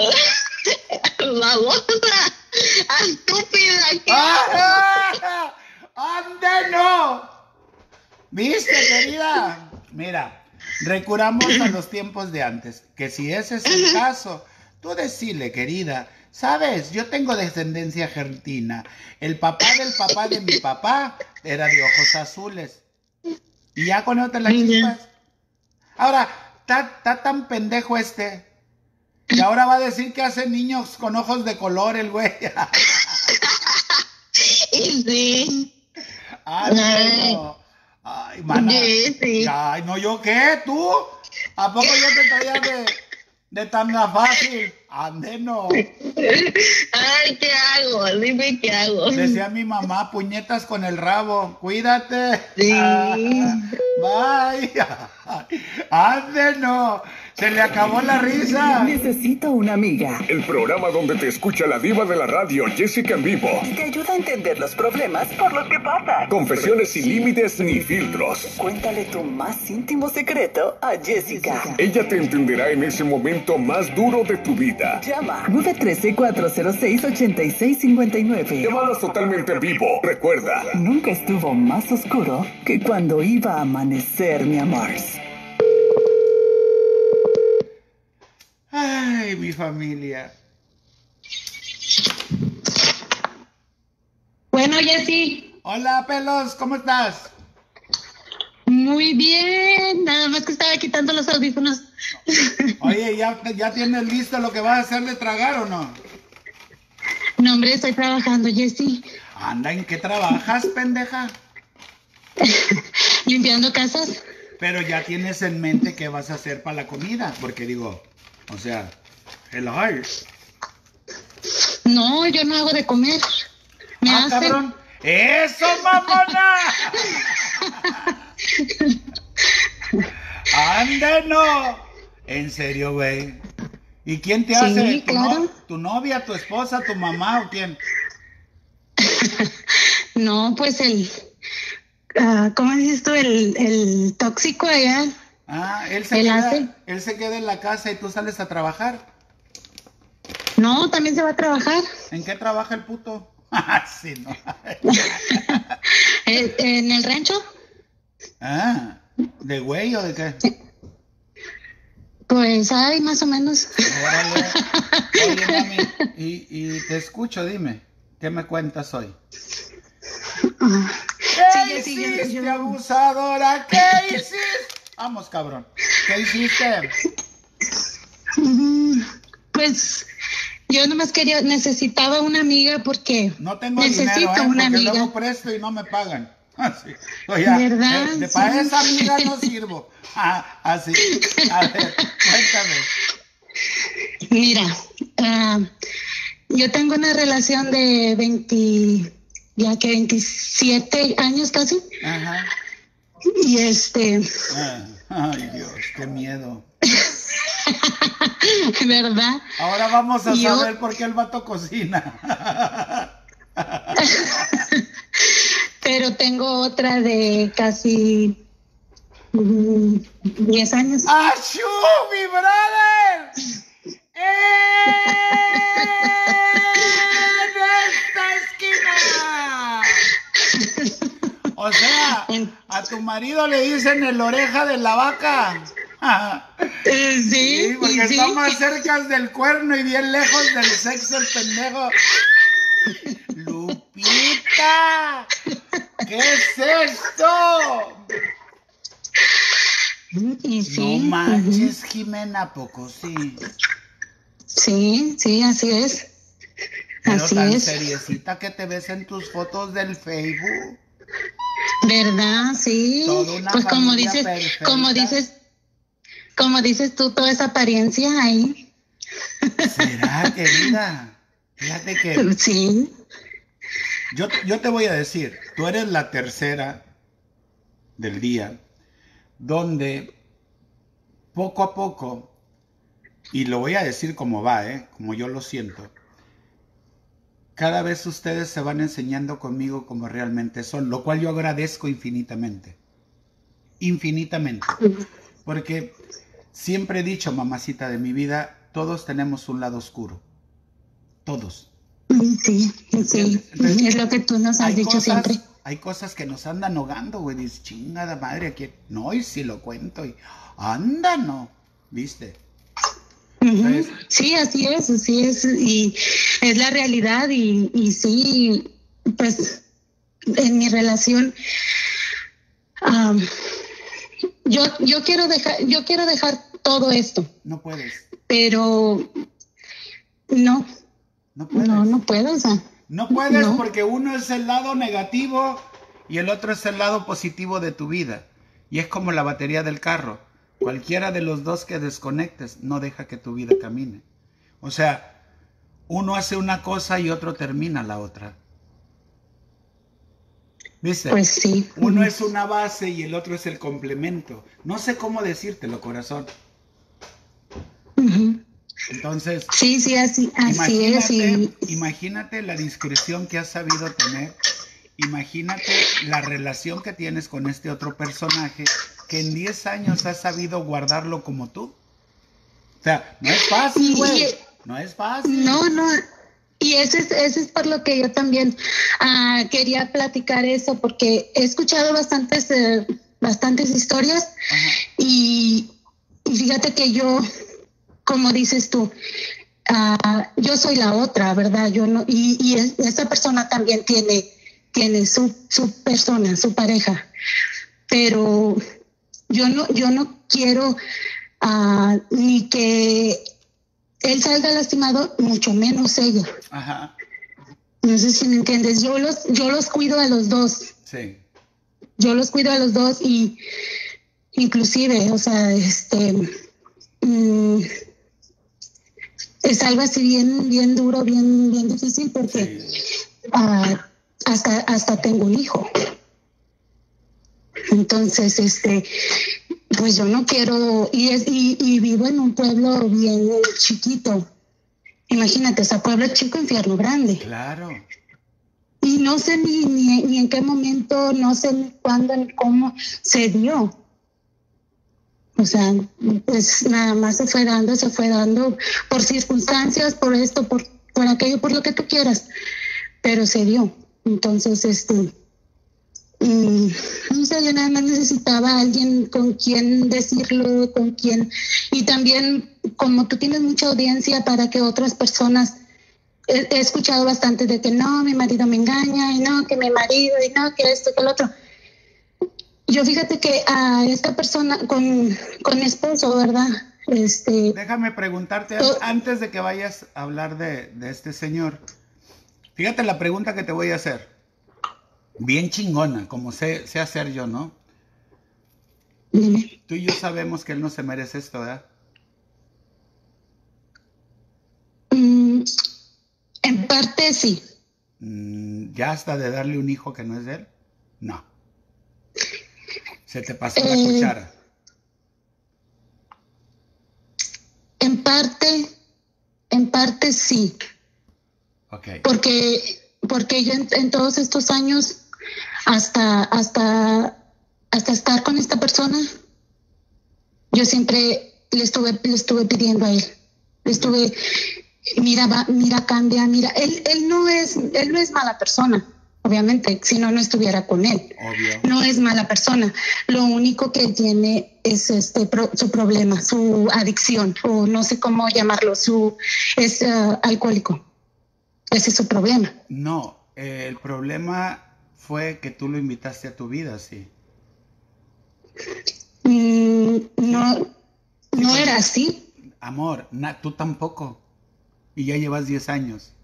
Speaker 5: Babosa. Estúpida. ¿Qué?
Speaker 4: ¡Ah! ¡Ande no! ¿Viste, querida? Mira, recurramos a los tiempos de antes. Que si ese es el caso, tú decile, querida. Sabes, yo tengo descendencia argentina. El papá del papá de mi papá era de ojos azules. Y ya con eso te la chispas. Ahora, está tan pendejo este. Y ahora va a decir que hace niños con ojos de color el güey.
Speaker 5: Y sí.
Speaker 4: Ay, no. Ay, mana.
Speaker 5: Sí.
Speaker 4: Ay, no, ¿yo qué? ¿Tú? ¿A poco yo te traía de tan fácil? Ande, no.
Speaker 5: Ay, ¿qué hago? Dime qué hago.
Speaker 4: Decía mi mamá, puñetas con el rabo. Cuídate.
Speaker 5: Sí.
Speaker 4: Bye. Ande, no. Se le acabó la risa.
Speaker 2: Necesito una amiga
Speaker 3: El programa donde te escucha la diva de la radio, Jessica en vivo.
Speaker 2: que te ayuda a entender los problemas por los que pasa.
Speaker 3: Confesiones sin límites ni filtros.
Speaker 2: Cuéntale tu más íntimo secreto a Jessica.
Speaker 3: Ella te entenderá en ese momento más duro de tu vida.
Speaker 2: Llama 913-406-8659.
Speaker 3: Llamadas totalmente en vivo. Recuerda,
Speaker 2: Nunca estuvo más oscuro que cuando iba a amanecer, mi amor.
Speaker 4: Ay, mi familia.
Speaker 6: Bueno, Jessy,
Speaker 4: Hola, pelos, ¿cómo estás?
Speaker 6: muy bien, nada más que estaba quitando los audífonos.
Speaker 4: Oye, ¿ya tienes listo lo que vas a hacer de tragar o no?
Speaker 6: No, hombre, estoy trabajando, Jessy,
Speaker 4: Anda, ¿en qué trabajas, pendeja?
Speaker 6: limpiando casas.
Speaker 4: Pero ya tienes en mente qué vas a hacer para la comida, porque digo, o sea, hello.
Speaker 6: No, yo no hago de comer. Me hacen.
Speaker 4: Cabrón. ¡Eso, mamona! ¡Anda, no! En serio, güey. ¿Y quién te
Speaker 6: Sí,
Speaker 4: hace?
Speaker 6: claro.
Speaker 4: ¿Tu novia, tu esposa, tu mamá o quién?
Speaker 6: No, pues ¿cómo dices tú? El tóxico allá.
Speaker 4: Ah,
Speaker 6: Él hace.
Speaker 4: él se queda en la casa y tú sales a trabajar.
Speaker 6: No, también se va a trabajar.
Speaker 4: ¿En qué trabaja el puto? Sí, no.
Speaker 6: En el rancho.
Speaker 4: Ah, ¿de güey o de qué?
Speaker 6: Pues hay más o menos.
Speaker 4: Órale. Oye, mami, y te escucho, dime, ¿qué me cuentas hoy? ¿Qué
Speaker 6: Sí,
Speaker 4: hiciste, abusadora? ¿Qué hiciste? Vamos, cabrón. ¿Qué hiciste?
Speaker 6: Pues yo nomás necesitaba una amiga porque
Speaker 4: No tengo
Speaker 6: necesito
Speaker 4: dinero,
Speaker 6: una
Speaker 4: porque
Speaker 6: amiga.
Speaker 4: luego presto y no me pagan. Así. Oye,
Speaker 6: ¿Verdad?
Speaker 4: para
Speaker 6: Sí.
Speaker 4: esa amiga no sirvo. Así. A ver, cuéntame.
Speaker 6: Mira, yo tengo una relación de 22 ya que 27 años casi.
Speaker 4: Ajá.
Speaker 6: Y
Speaker 4: Ay, Dios, qué miedo.
Speaker 6: ¿verdad?
Speaker 4: Ahora vamos a
Speaker 6: Yo-
Speaker 4: saber por qué el vato cocina.
Speaker 6: Pero tengo otra de casi 10 años.
Speaker 4: ¡Achú, mi brother! ¡En esta esquina! O sea, a tu marido le dicen el oreja de la vaca.
Speaker 6: Sí,
Speaker 4: Sí, porque
Speaker 6: sí.
Speaker 4: está más cerca del cuerno y bien lejos del sexo el pendejo. Lupita, ¿qué es esto?
Speaker 6: Y sí.
Speaker 4: No manches, Jimena, ¿a poco sí?
Speaker 6: Sí, sí, así es.
Speaker 4: Pero
Speaker 6: Así
Speaker 4: tan
Speaker 6: es.
Speaker 4: seriecita que te ves en tus fotos del Facebook.
Speaker 6: ¿Verdad? Sí.
Speaker 4: Toda una
Speaker 6: Pues como
Speaker 4: familia
Speaker 6: dices,
Speaker 4: perfecta.
Speaker 6: como dices tú, toda esa apariencia ahí.
Speaker 4: ¿Será, querida? Fíjate que
Speaker 6: Sí.
Speaker 4: yo te voy a decir, tú eres la tercera del día, donde poco a poco, y lo voy a decir como va, como yo lo siento, cada vez ustedes se van enseñando conmigo como realmente son, lo cual yo agradezco infinitamente. Infinitamente. Porque siempre he dicho, mamacita de mi vida, todos tenemos un lado oscuro. Todos.
Speaker 6: Sí, sí.
Speaker 4: Entonces,
Speaker 6: Es lo que tú nos has dicho siempre.
Speaker 4: hay cosas que nos andan ahogando, güey. Dices, chingada madre, aquí. No, y si lo cuento, y anda, no. ¿Viste? Entonces,
Speaker 6: Sí, así es, y es la realidad, y sí, pues en mi relación, yo quiero dejar todo esto,
Speaker 4: no puedes.
Speaker 6: pero no,
Speaker 4: No puedes.
Speaker 6: no puedo, o sea,
Speaker 4: No puedes
Speaker 6: no.
Speaker 4: porque uno es el lado negativo y el otro es el lado positivo de tu vida. Y es como la batería del carro. Cualquiera de los dos que desconectes no deja que tu vida camine. O sea, uno hace una cosa y otro termina la otra. ¿Viste?
Speaker 6: Pues sí.
Speaker 4: Uno es una base y el otro es el complemento. No sé cómo decírtelo, corazón. Entonces,
Speaker 6: Sí, así es.
Speaker 4: imagínate la discreción que has sabido tener. Imagínate la relación que tienes con este otro personaje que en 10 años has sabido guardarlo como tú. O sea, no es fácil, güey. No es fácil.
Speaker 6: No, y ese es por lo que yo también quería platicar eso, porque he escuchado bastantes historias.
Speaker 4: Ajá.
Speaker 6: Y fíjate que yo, como dices tú, yo soy la otra, ¿verdad? Yo no, y esa persona también tiene su persona, su pareja, pero yo no quiero ni que él salga lastimado, mucho menos ella.
Speaker 4: Ajá.
Speaker 6: No sé si me entiendes. Yo los cuido a los dos.
Speaker 4: Sí.
Speaker 6: Yo los cuido a los dos, y inclusive, o sea, es algo así bien duro, bien difícil, porque hasta tengo un hijo. Entonces, pues yo no quiero, y vivo en un pueblo bien chiquito. Imagínate, o sea, pueblo chico, infierno grande.
Speaker 4: Claro.
Speaker 6: Y no sé ni en qué momento, no sé ni cuándo, ni cómo se dio. O sea, pues nada más se fue dando por circunstancias, por esto, por aquello, por lo que tú quieras. Pero se dio. Entonces, no sé, yo nada más necesitaba a alguien con quien decirlo, con quien, y también como tú tienes mucha audiencia para que otras personas, he escuchado bastante de que no, mi marido me engaña, y no, que mi marido, y no, que esto, que el otro. Yo fíjate que a esta persona, con mi esposo, ¿verdad?
Speaker 4: Déjame preguntarte antes de que vayas a hablar de este señor. Fíjate la pregunta que te voy a hacer. Bien chingona, como sé hacer yo, ¿no?
Speaker 6: Dime.
Speaker 4: Tú y yo sabemos que él no se merece esto, ¿verdad?
Speaker 6: En parte sí.
Speaker 4: ¿Ya hasta de darle un hijo que no es de él? No. Se te pasó la cuchara.
Speaker 6: En parte sí.
Speaker 4: Okay.
Speaker 6: Porque yo en todos estos años, hasta estar con esta persona, yo siempre le estuve pidiendo a él. Mira, cambia, mira. Él no es mala persona, obviamente, si no
Speaker 4: Obvio.
Speaker 6: estuviera con él. No es mala persona. Lo único que tiene es su problema, su adicción, o no sé cómo llamarlo, es alcohólico. Ese es su problema.
Speaker 4: No, el problema fue que tú lo invitaste a tu vida, sí.
Speaker 6: No era así.
Speaker 4: Amor, tú tampoco. Y ya llevas 10 años.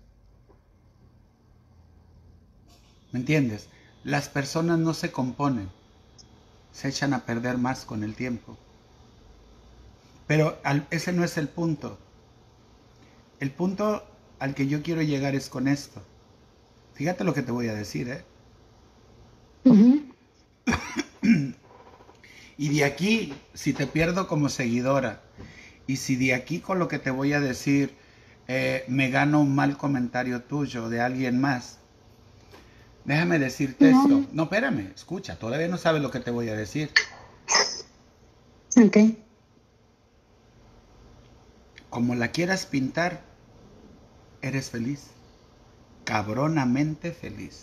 Speaker 4: ¿Me entiendes? Las personas no se componen. Se echan a perder más con el tiempo. Pero ese no es el punto. El punto al que yo quiero llegar es con esto. Fíjate lo que te voy a decir, ¿eh?
Speaker 6: Uh-huh.
Speaker 4: Y de aquí, si te pierdo como seguidora, y si de aquí con lo que te voy a decir me gano un mal comentario tuyo de alguien más, déjame decirte esto. No, espérame, escucha, todavía no sabes lo que te voy a decir.
Speaker 6: Ok.
Speaker 4: Como la quieras pintar, eres feliz. Cabronamente feliz.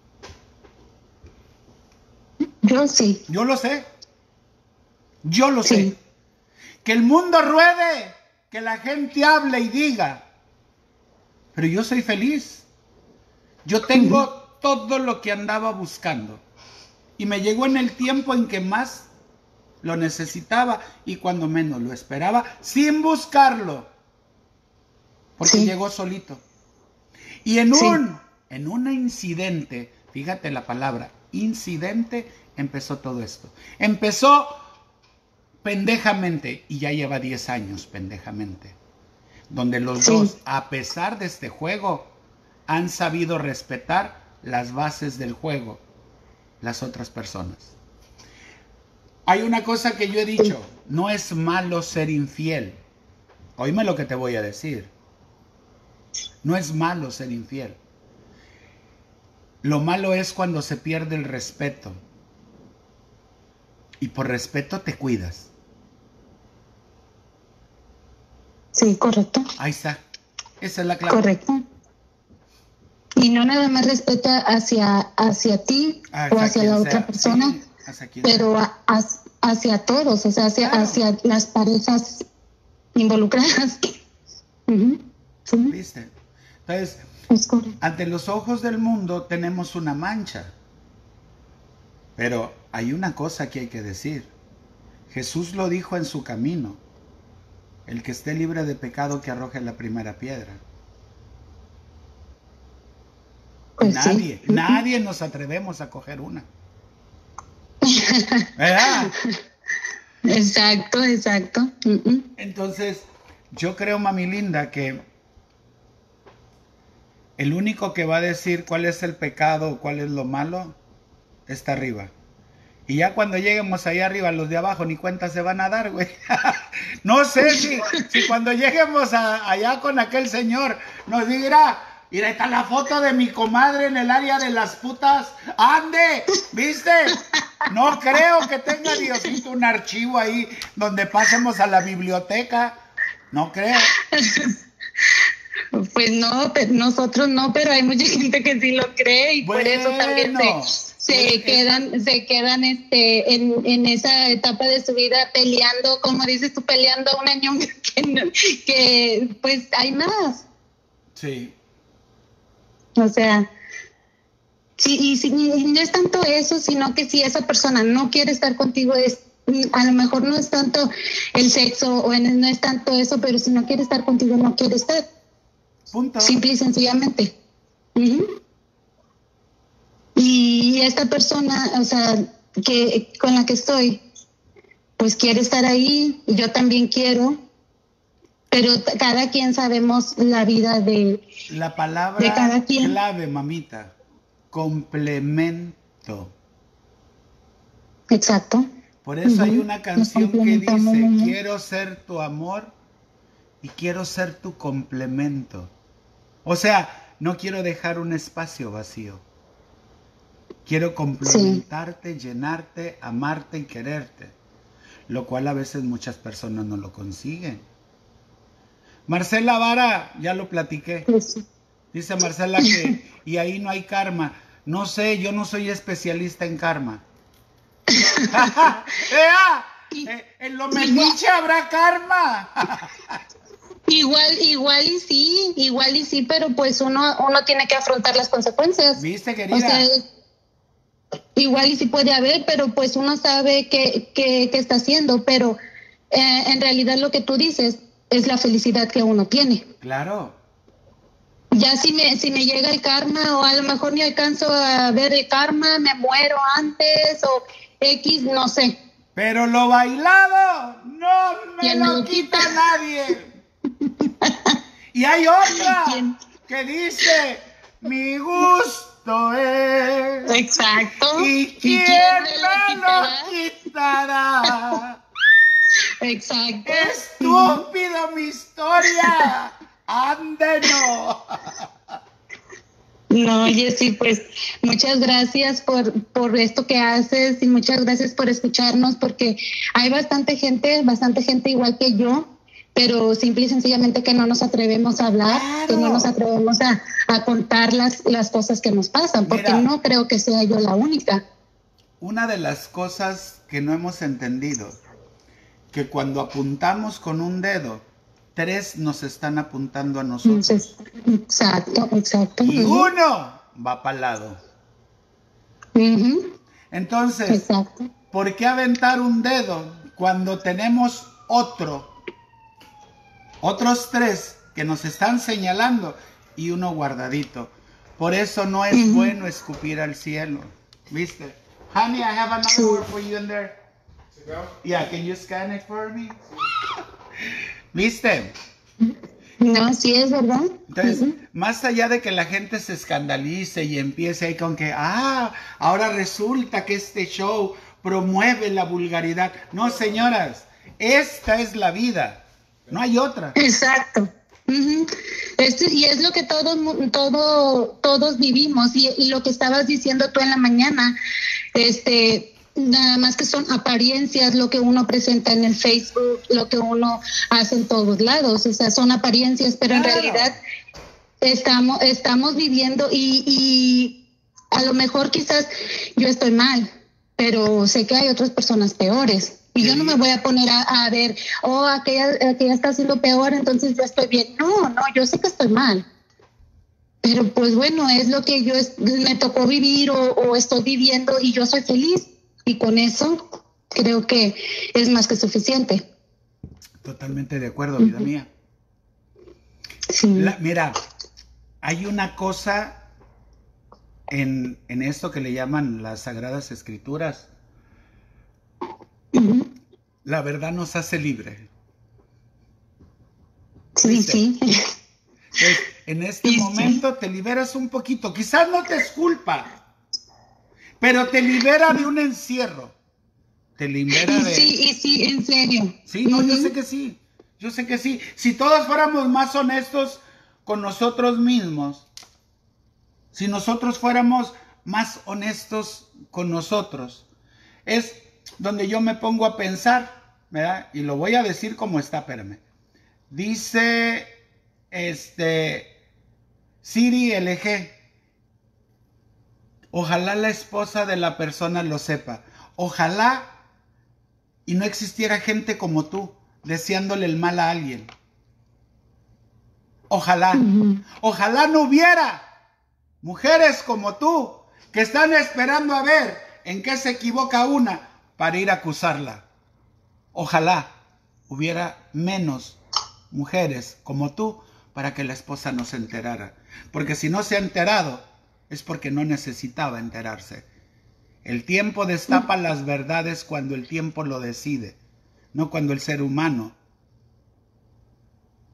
Speaker 6: Yo sí.
Speaker 4: Yo lo sé. Yo lo
Speaker 6: Sí.
Speaker 4: sé. Que el mundo ruede, que la gente hable y diga. Pero yo soy feliz. Yo tengo todo lo que andaba buscando. Y me llegó en el tiempo en que más lo necesitaba y cuando menos lo esperaba, sin buscarlo. Porque
Speaker 6: Sí.
Speaker 4: llegó solito. Y en un incidente, fíjate la palabra, incidente, empezó todo esto. Empezó pendejamente, y ya lleva 10 años pendejamente, donde los dos, a pesar de este juego, han sabido respetar las bases del juego, las otras personas. Hay una cosa que yo he dicho, no es malo ser infiel. Oíme lo que te voy a decir. No es malo ser infiel. Lo malo es cuando se pierde el respeto. Y por respeto te cuidas.
Speaker 6: Sí, correcto.
Speaker 4: Ahí está. Esa es la clave.
Speaker 6: Correcto. Y no nada más respeta hacia ti o hacia la otra persona,
Speaker 4: sí, hacia quien
Speaker 6: pero
Speaker 4: sea.
Speaker 6: hacia todos, o sea, hacia las parejas involucradas. Uh-huh. Sí,
Speaker 4: ¿Viste? Entonces,
Speaker 6: es correcto.
Speaker 4: ante los ojos del mundo tenemos una mancha. Pero hay una cosa que hay que decir. Jesús lo dijo en su camino. El que esté libre de pecado que arroje la primera piedra.
Speaker 6: Pues
Speaker 4: Nadie nos atrevemos a coger una. ¿Verdad?
Speaker 6: Exacto. Uh-uh.
Speaker 4: Entonces, yo creo, mami linda, que el único que va a decir cuál es el pecado o cuál es lo malo está arriba. Y ya cuando lleguemos ahí arriba, los de abajo ni cuenta se van a dar, güey. No sé si cuando lleguemos allá con aquel señor nos dirá, mira, está la foto de mi comadre en el área de las putas. ¡Ande! ¿Viste? No creo que tenga Diosito un archivo ahí donde pasemos a la biblioteca. No creo.
Speaker 6: Pues no, nosotros no, pero hay mucha gente que sí lo cree y por eso también se quedan en esa etapa de su vida peleando, como dices tú, peleando a un año que pues hay más.
Speaker 4: Sí.
Speaker 6: O sea, sí, y no es tanto eso, sino que si esa persona no quiere estar contigo, a lo mejor no es tanto el sexo o no es tanto eso, pero si no quiere estar contigo, no quiere estar.
Speaker 4: Punto.
Speaker 6: Simple y sencillamente. Uh-huh. Y esta persona, o sea, que con la que estoy, pues quiere estar ahí, y yo también quiero, pero cada quien sabemos la vida
Speaker 4: La
Speaker 6: de
Speaker 4: palabra
Speaker 6: cada quien.
Speaker 4: clave, mamita, complemento.
Speaker 6: Exacto.
Speaker 4: Por eso hay
Speaker 6: Ujú.
Speaker 4: una
Speaker 6: Nos
Speaker 4: canción que
Speaker 6: complementamos
Speaker 4: dice,
Speaker 6: muy bien.
Speaker 4: quiero ser tu amor y quiero ser tu complemento. O sea, no quiero dejar un espacio vacío. Quiero complementarte, llenarte, amarte y quererte. Lo cual a veces muchas personas no lo consiguen. Marcela Vara, ya lo platiqué.
Speaker 6: Pues,
Speaker 4: Dice Marcela que, y ahí no hay karma. No sé, yo no soy especialista en karma. ¡Ea! En lo metiche habrá karma.
Speaker 6: igual y sí, pero pues uno tiene que afrontar las consecuencias.
Speaker 4: ¿Viste,
Speaker 6: O
Speaker 4: querida?
Speaker 6: sea, igual y sí puede haber, pero pues uno sabe qué está haciendo, pero en realidad lo que tú dices es la felicidad que uno tiene.
Speaker 4: Claro.
Speaker 6: Ya si me llega el karma o a lo mejor ni alcanzo a ver el karma, me muero antes o X, no sé.
Speaker 4: Pero lo bailado no me
Speaker 6: Ya no
Speaker 4: lo
Speaker 6: lo
Speaker 4: quita
Speaker 6: quita.
Speaker 4: nadie. Y hay otra
Speaker 6: ¿Quién?
Speaker 4: que dice, mi gusto es.
Speaker 6: Exacto.
Speaker 4: ¿Y quién me lo quitará?
Speaker 6: Exacto.
Speaker 4: Estúpido mi historia. Ande no.
Speaker 6: No, Jessy, pues muchas gracias por esto que haces y muchas gracias por escucharnos porque hay bastante gente igual que yo, pero simple y sencillamente que no nos atrevemos a hablar,
Speaker 4: Claro.
Speaker 6: que no nos atrevemos a contar las cosas que nos pasan, porque
Speaker 4: Mira.
Speaker 6: no creo que sea yo la única.
Speaker 4: Una de las cosas que no hemos entendido, que cuando apuntamos con un dedo, 3 nos están apuntando a nosotros.
Speaker 6: Entonces, exacto.
Speaker 4: Y
Speaker 6: Ujú.
Speaker 4: uno va para el lado.
Speaker 6: Ujú.
Speaker 4: Entonces,
Speaker 6: Exacto.
Speaker 4: ¿por qué aventar un dedo cuando tenemos otros 3 que nos están señalando y uno guardadito? Por eso no es bueno escupir al cielo. ¿Viste? Honey, I have another word for you in there. Yeah, can you scan it for me? ¿Viste?
Speaker 6: No, sí es verdad.
Speaker 4: Entonces, más allá de que la gente se escandalice y empiece ahí con que, ahora resulta que este show promueve la vulgaridad. No, señoras, esta es la vida, no hay otra.
Speaker 6: Exacto. Ujú. Y es lo que todos vivimos y lo que estabas diciendo tú en la mañana, nada más que son apariencias lo que uno presenta en el Facebook, lo que uno hace en todos lados, o sea, son apariencias, pero
Speaker 4: Claro.
Speaker 6: en realidad estamos viviendo y a lo mejor quizás yo estoy mal, pero sé que hay otras personas peores. Y yo no me voy a poner a ver, aquella está haciendo peor, entonces yo estoy bien. No, yo sé que estoy mal. Pero pues bueno, es lo que me tocó vivir o estoy viviendo y yo soy feliz. Y con eso creo que es más que suficiente.
Speaker 4: Totalmente de acuerdo, vida mía.
Speaker 6: Sí.
Speaker 4: Mira, hay una cosa en esto que le llaman las Sagradas Escrituras. La verdad nos hace libre.
Speaker 6: Sí.
Speaker 4: Entonces, en este momento te liberas un poquito. Quizás no te es culpa, pero te libera de un encierro. Te libera de...
Speaker 6: Sí, en serio.
Speaker 4: Sí, no, yo sé que sí. Yo sé que sí. Si todos fuéramos más honestos con nosotros mismos, si nosotros fuéramos más honestos con nosotros, es donde yo me pongo a pensar, ¿verdad? Y lo voy a decir como está, espérame. Dice, Siri LG, ojalá la esposa de la persona lo sepa. Ojalá y no existiera gente como tú deseándole el mal a alguien. Ojalá. Ojalá no hubiera mujeres como tú que están esperando a ver en qué se equivoca una para ir a acusarla. Ojalá hubiera menos mujeres como tú para que la esposa no se enterara. Porque si no se ha enterado es porque no necesitaba enterarse. El tiempo destapa las verdades cuando el tiempo lo decide, no cuando el ser humano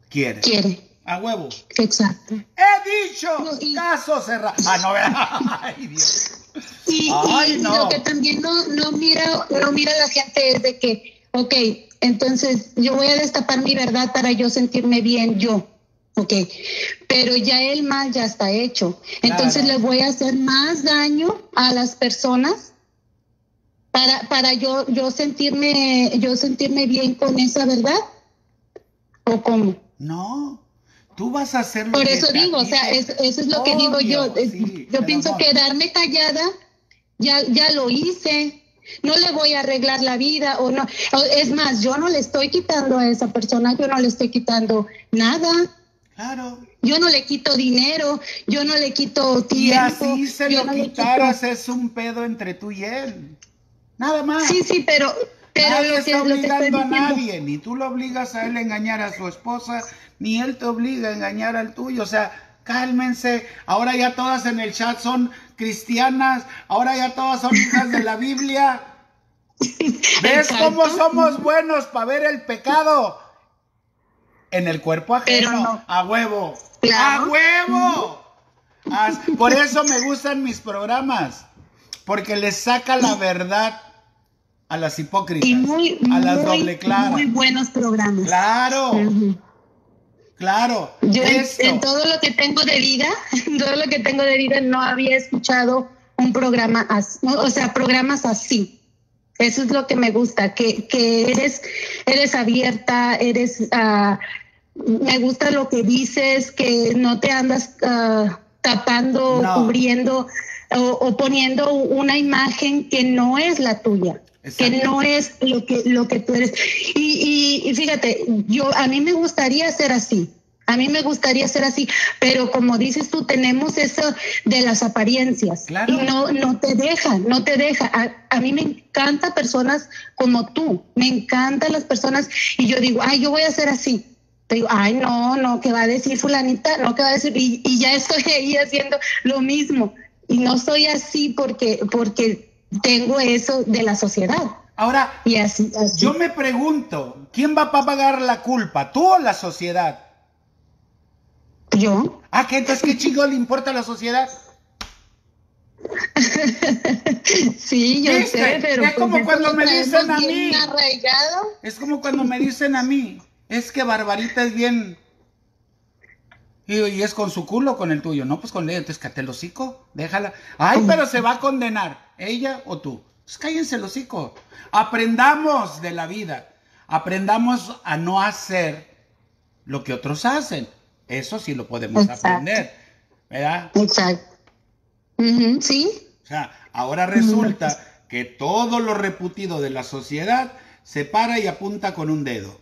Speaker 4: quiere.
Speaker 6: Quiere.
Speaker 4: A huevo.
Speaker 6: Exacto.
Speaker 4: He dicho,
Speaker 6: No,
Speaker 4: caso cerrado. Ah, no, ay, Dios.
Speaker 6: Y
Speaker 4: No.
Speaker 6: lo que también no mira la gente es de que, ok, entonces yo voy a destapar mi verdad para yo sentirme bien yo, ok, pero ya el mal ya está hecho. Entonces
Speaker 4: Claro.
Speaker 6: le voy a hacer más daño a las personas para yo sentirme bien con esa verdad, ¿o cómo?
Speaker 4: No, tú vas a hacer lo
Speaker 6: Por
Speaker 4: que
Speaker 6: eso
Speaker 4: te
Speaker 6: digo, o sea,
Speaker 4: apetece.
Speaker 6: eso es lo que digo yo.
Speaker 4: Obvio, sí,
Speaker 6: Yo
Speaker 4: pero
Speaker 6: pienso
Speaker 4: amor,
Speaker 6: quedarme callada, ya lo hice. No le voy a arreglar la vida o no. Es más, yo no le estoy quitando a esa persona, yo no le estoy quitando nada.
Speaker 4: claro.
Speaker 6: Yo no le quito dinero, yo no le quito
Speaker 4: Y
Speaker 6: tiempo.
Speaker 4: así se
Speaker 6: yo
Speaker 4: lo
Speaker 6: no le
Speaker 4: quitaras,
Speaker 6: quito-
Speaker 4: es un pedo entre tú y él. Nada más.
Speaker 6: Sí, pero
Speaker 4: Nadie
Speaker 6: lo
Speaker 4: está
Speaker 6: que estoy
Speaker 4: obligando a
Speaker 6: diciendo.
Speaker 4: nadie, ni tú lo obligas a él a engañar a su esposa, ni él te obliga a engañar al tuyo. O sea, cálmense. Ahora ya todas en el chat son cristianas, ahora ya todas son hijas de la Biblia. ¿Ves
Speaker 6: Exacto.
Speaker 4: cómo somos buenos para ver el pecado? En el cuerpo ajeno,
Speaker 6: Pero no.
Speaker 4: a huevo.
Speaker 6: Claro.
Speaker 4: ¡A huevo! Por eso me gustan mis programas, porque les saca la verdad a las hipócritas,
Speaker 6: Y
Speaker 4: a las doble claras.
Speaker 6: muy buenos programas.
Speaker 4: Claro,
Speaker 6: Ujú.
Speaker 4: claro.
Speaker 6: Yo
Speaker 4: Esto.
Speaker 6: en todo lo que tengo de vida, no había escuchado un programa así, ¿no? O sea, programas así. Eso es lo que me gusta, que eres abierta, me gusta lo que dices, que no te andas tapando,
Speaker 4: No.
Speaker 6: cubriendo o poniendo una imagen que no es la tuya.
Speaker 4: Exacto.
Speaker 6: Que no es lo que tú eres. Y fíjate, a mí me gustaría ser así. Pero como dices tú, tenemos eso de las apariencias.
Speaker 4: Claro.
Speaker 6: Y no te deja. A mí me encantan personas como tú. Me encantan las personas. Y yo digo, ay, yo voy a ser así. Te digo, ay, no, ¿qué va a decir fulanita? No, ¿qué va a decir? Y ya estoy ahí haciendo lo mismo. Y no soy así porque tengo eso de la sociedad.
Speaker 4: Ahora,
Speaker 6: Y así.
Speaker 4: yo me pregunto, ¿quién va a pagar la culpa? ¿Tú o la sociedad?
Speaker 6: Yo.
Speaker 4: ¿Que entonces qué chingo le importa a la sociedad?
Speaker 6: Sí, yo
Speaker 4: ¿Viste?
Speaker 6: sé, pero
Speaker 4: Es como
Speaker 6: eso
Speaker 4: cuando
Speaker 6: lo
Speaker 4: me
Speaker 6: traemos
Speaker 4: dicen a
Speaker 6: bien
Speaker 4: mí.
Speaker 6: arraigado.
Speaker 4: Es como cuando me dicen a mí, es que Barbarita es bien. Y es con su culo o con el tuyo. No, pues con ella, entonces cállate el hocico, déjala. Ay, pero se va a condenar, ella o tú. Pues cállense el hocico. Aprendamos de la vida. Aprendamos a no hacer lo que otros hacen. Eso sí lo podemos
Speaker 6: Exacto.
Speaker 4: aprender, ¿verdad?
Speaker 6: Exacto. Ujú, sí.
Speaker 4: O sea, ahora resulta que todo lo reputido de la sociedad se para y apunta con un dedo.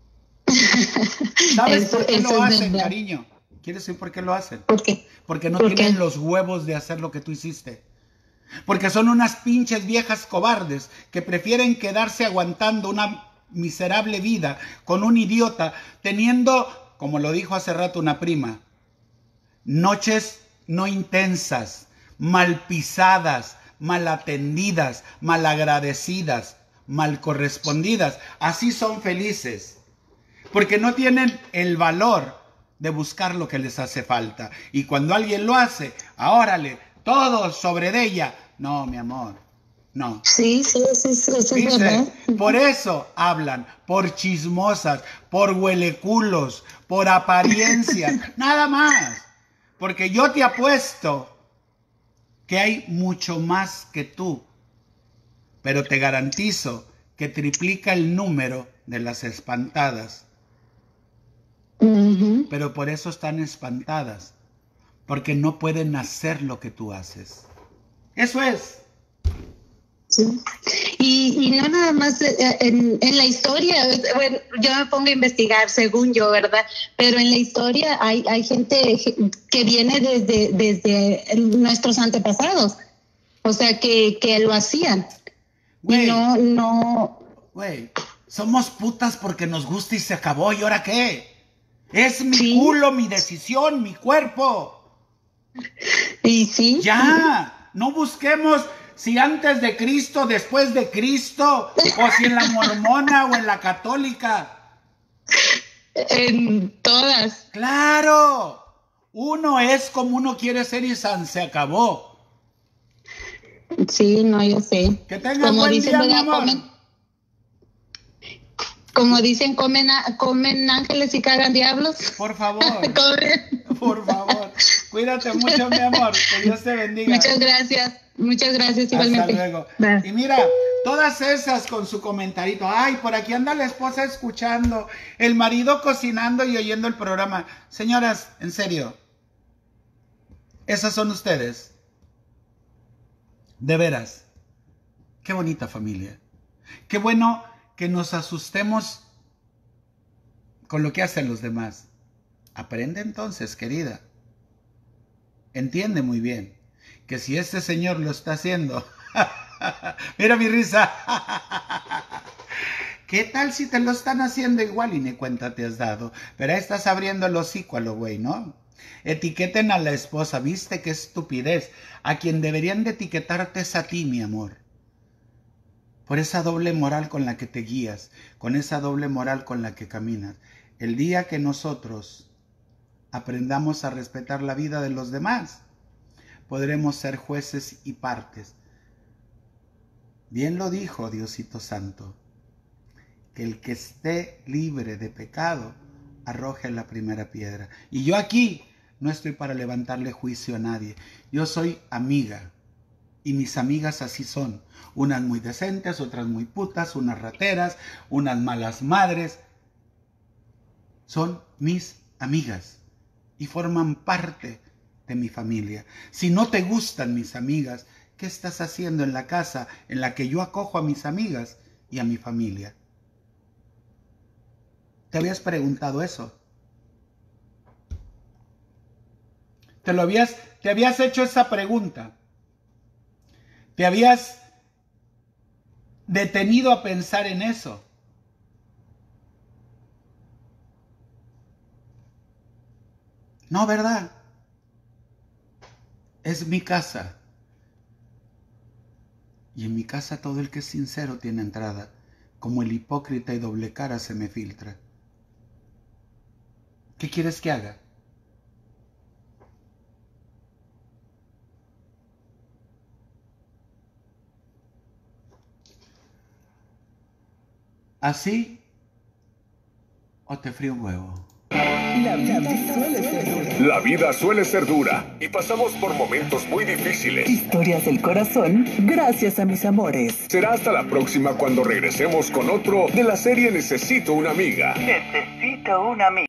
Speaker 4: ¿Sabes por qué
Speaker 6: Eso
Speaker 4: lo
Speaker 6: es
Speaker 4: hacen,
Speaker 6: verdad.
Speaker 4: cariño? ¿Quieres saber por qué lo hacen?
Speaker 6: ¿Por qué?
Speaker 4: Porque no
Speaker 6: ¿Por qué?
Speaker 4: tienen los huevos de hacer lo que tú hiciste. Porque son unas pinches viejas cobardes que prefieren quedarse aguantando una miserable vida con un idiota, teniendo, como lo dijo hace rato una prima, noches no intensas, mal pisadas, mal atendidas, mal agradecidas, mal correspondidas. Así son felices. Porque no tienen el valor de buscar lo que les hace falta. Y cuando alguien lo hace, órale, todo sobre de ella. No, mi amor, no.
Speaker 6: Sí, eso es verdad.
Speaker 4: ¿Viste? Por eso hablan, por chismosas, por hueleculos, por apariencias, nada más. Porque yo te apuesto que hay mucho más que tú, pero te garantizo que triplica el número de las espantadas.
Speaker 6: Ujú.
Speaker 4: Pero por eso están espantadas, porque no pueden hacer lo que tú haces. Eso es.
Speaker 6: Sí. Y no nada más en la historia, bueno, yo me pongo a investigar según yo, ¿verdad? Pero en la historia hay gente que viene desde nuestros antepasados, o sea, que lo hacían.
Speaker 4: Güey,
Speaker 6: Y no.
Speaker 4: güey, somos putas porque nos gusta y se acabó. ¿Y ahora qué? Es mi
Speaker 6: Sí.
Speaker 4: culo, mi decisión, mi cuerpo.
Speaker 6: Y sí.
Speaker 4: Ya, no busquemos si antes de Cristo, después de Cristo, o si en la mormona o en la católica.
Speaker 6: En todas.
Speaker 4: ¡Claro! Uno es como uno quiere ser y se acabó.
Speaker 6: Sí, no, yo sé.
Speaker 4: Que tengan buen día, mi amor.
Speaker 6: Como dicen, comen ángeles y cagan diablos.
Speaker 4: Por favor. Por favor. Cuídate mucho, mi amor. Que Dios te bendiga.
Speaker 6: Muchas gracias. Muchas gracias igualmente.
Speaker 4: Hasta luego.
Speaker 6: Bye.
Speaker 4: Y mira, todas esas con su comentarito. Ay, por aquí anda la esposa escuchando, el marido cocinando y oyendo el programa. Señoras, en serio, esas son ustedes. De veras. Qué bonita familia. Qué bueno que nos asustemos con lo que hacen los demás. Aprende entonces, querida. Entiende muy bien que si este señor lo está haciendo, mira mi risa, ¿qué tal si te lo están haciendo igual y ni cuenta te has dado? Pero ahí estás abriendo el hocico a lo güey, ¿no? Etiqueten a la esposa, ¿viste qué estupidez? A quien deberían de etiquetarte es a ti, mi amor. Por esa doble moral con la que te guías, con esa doble moral con la que caminas. El día que nosotros aprendamos a respetar la vida de los demás, podremos ser jueces y partes. Bien lo dijo Diosito Santo, que el que esté libre de pecado, arroje la primera piedra. Y yo aquí no estoy para levantarle juicio a nadie. Yo soy amiga. Y mis amigas así son. Unas muy decentes, otras muy putas, unas rateras, unas malas madres. Son mis amigas y forman parte de mi familia. Si no te gustan mis amigas, ¿qué estás haciendo en la casa en la que yo acojo a mis amigas y a mi familia? ¿Te habías preguntado eso? ¿Te habías hecho esa pregunta? ¿Te habías detenido a pensar en eso? No, ¿verdad? Es mi casa. Y en mi casa todo el que es sincero tiene entrada. Como el hipócrita y doble cara se me filtra. ¿Qué quieres que haga? ¿Así o te frío un huevo?
Speaker 3: La vida suele ser dura y pasamos por momentos muy difíciles.
Speaker 2: Historias del corazón, gracias a mis amores.
Speaker 3: Será hasta la próxima cuando regresemos con otro de la serie Necesito una amiga.
Speaker 2: Necesito una amiga.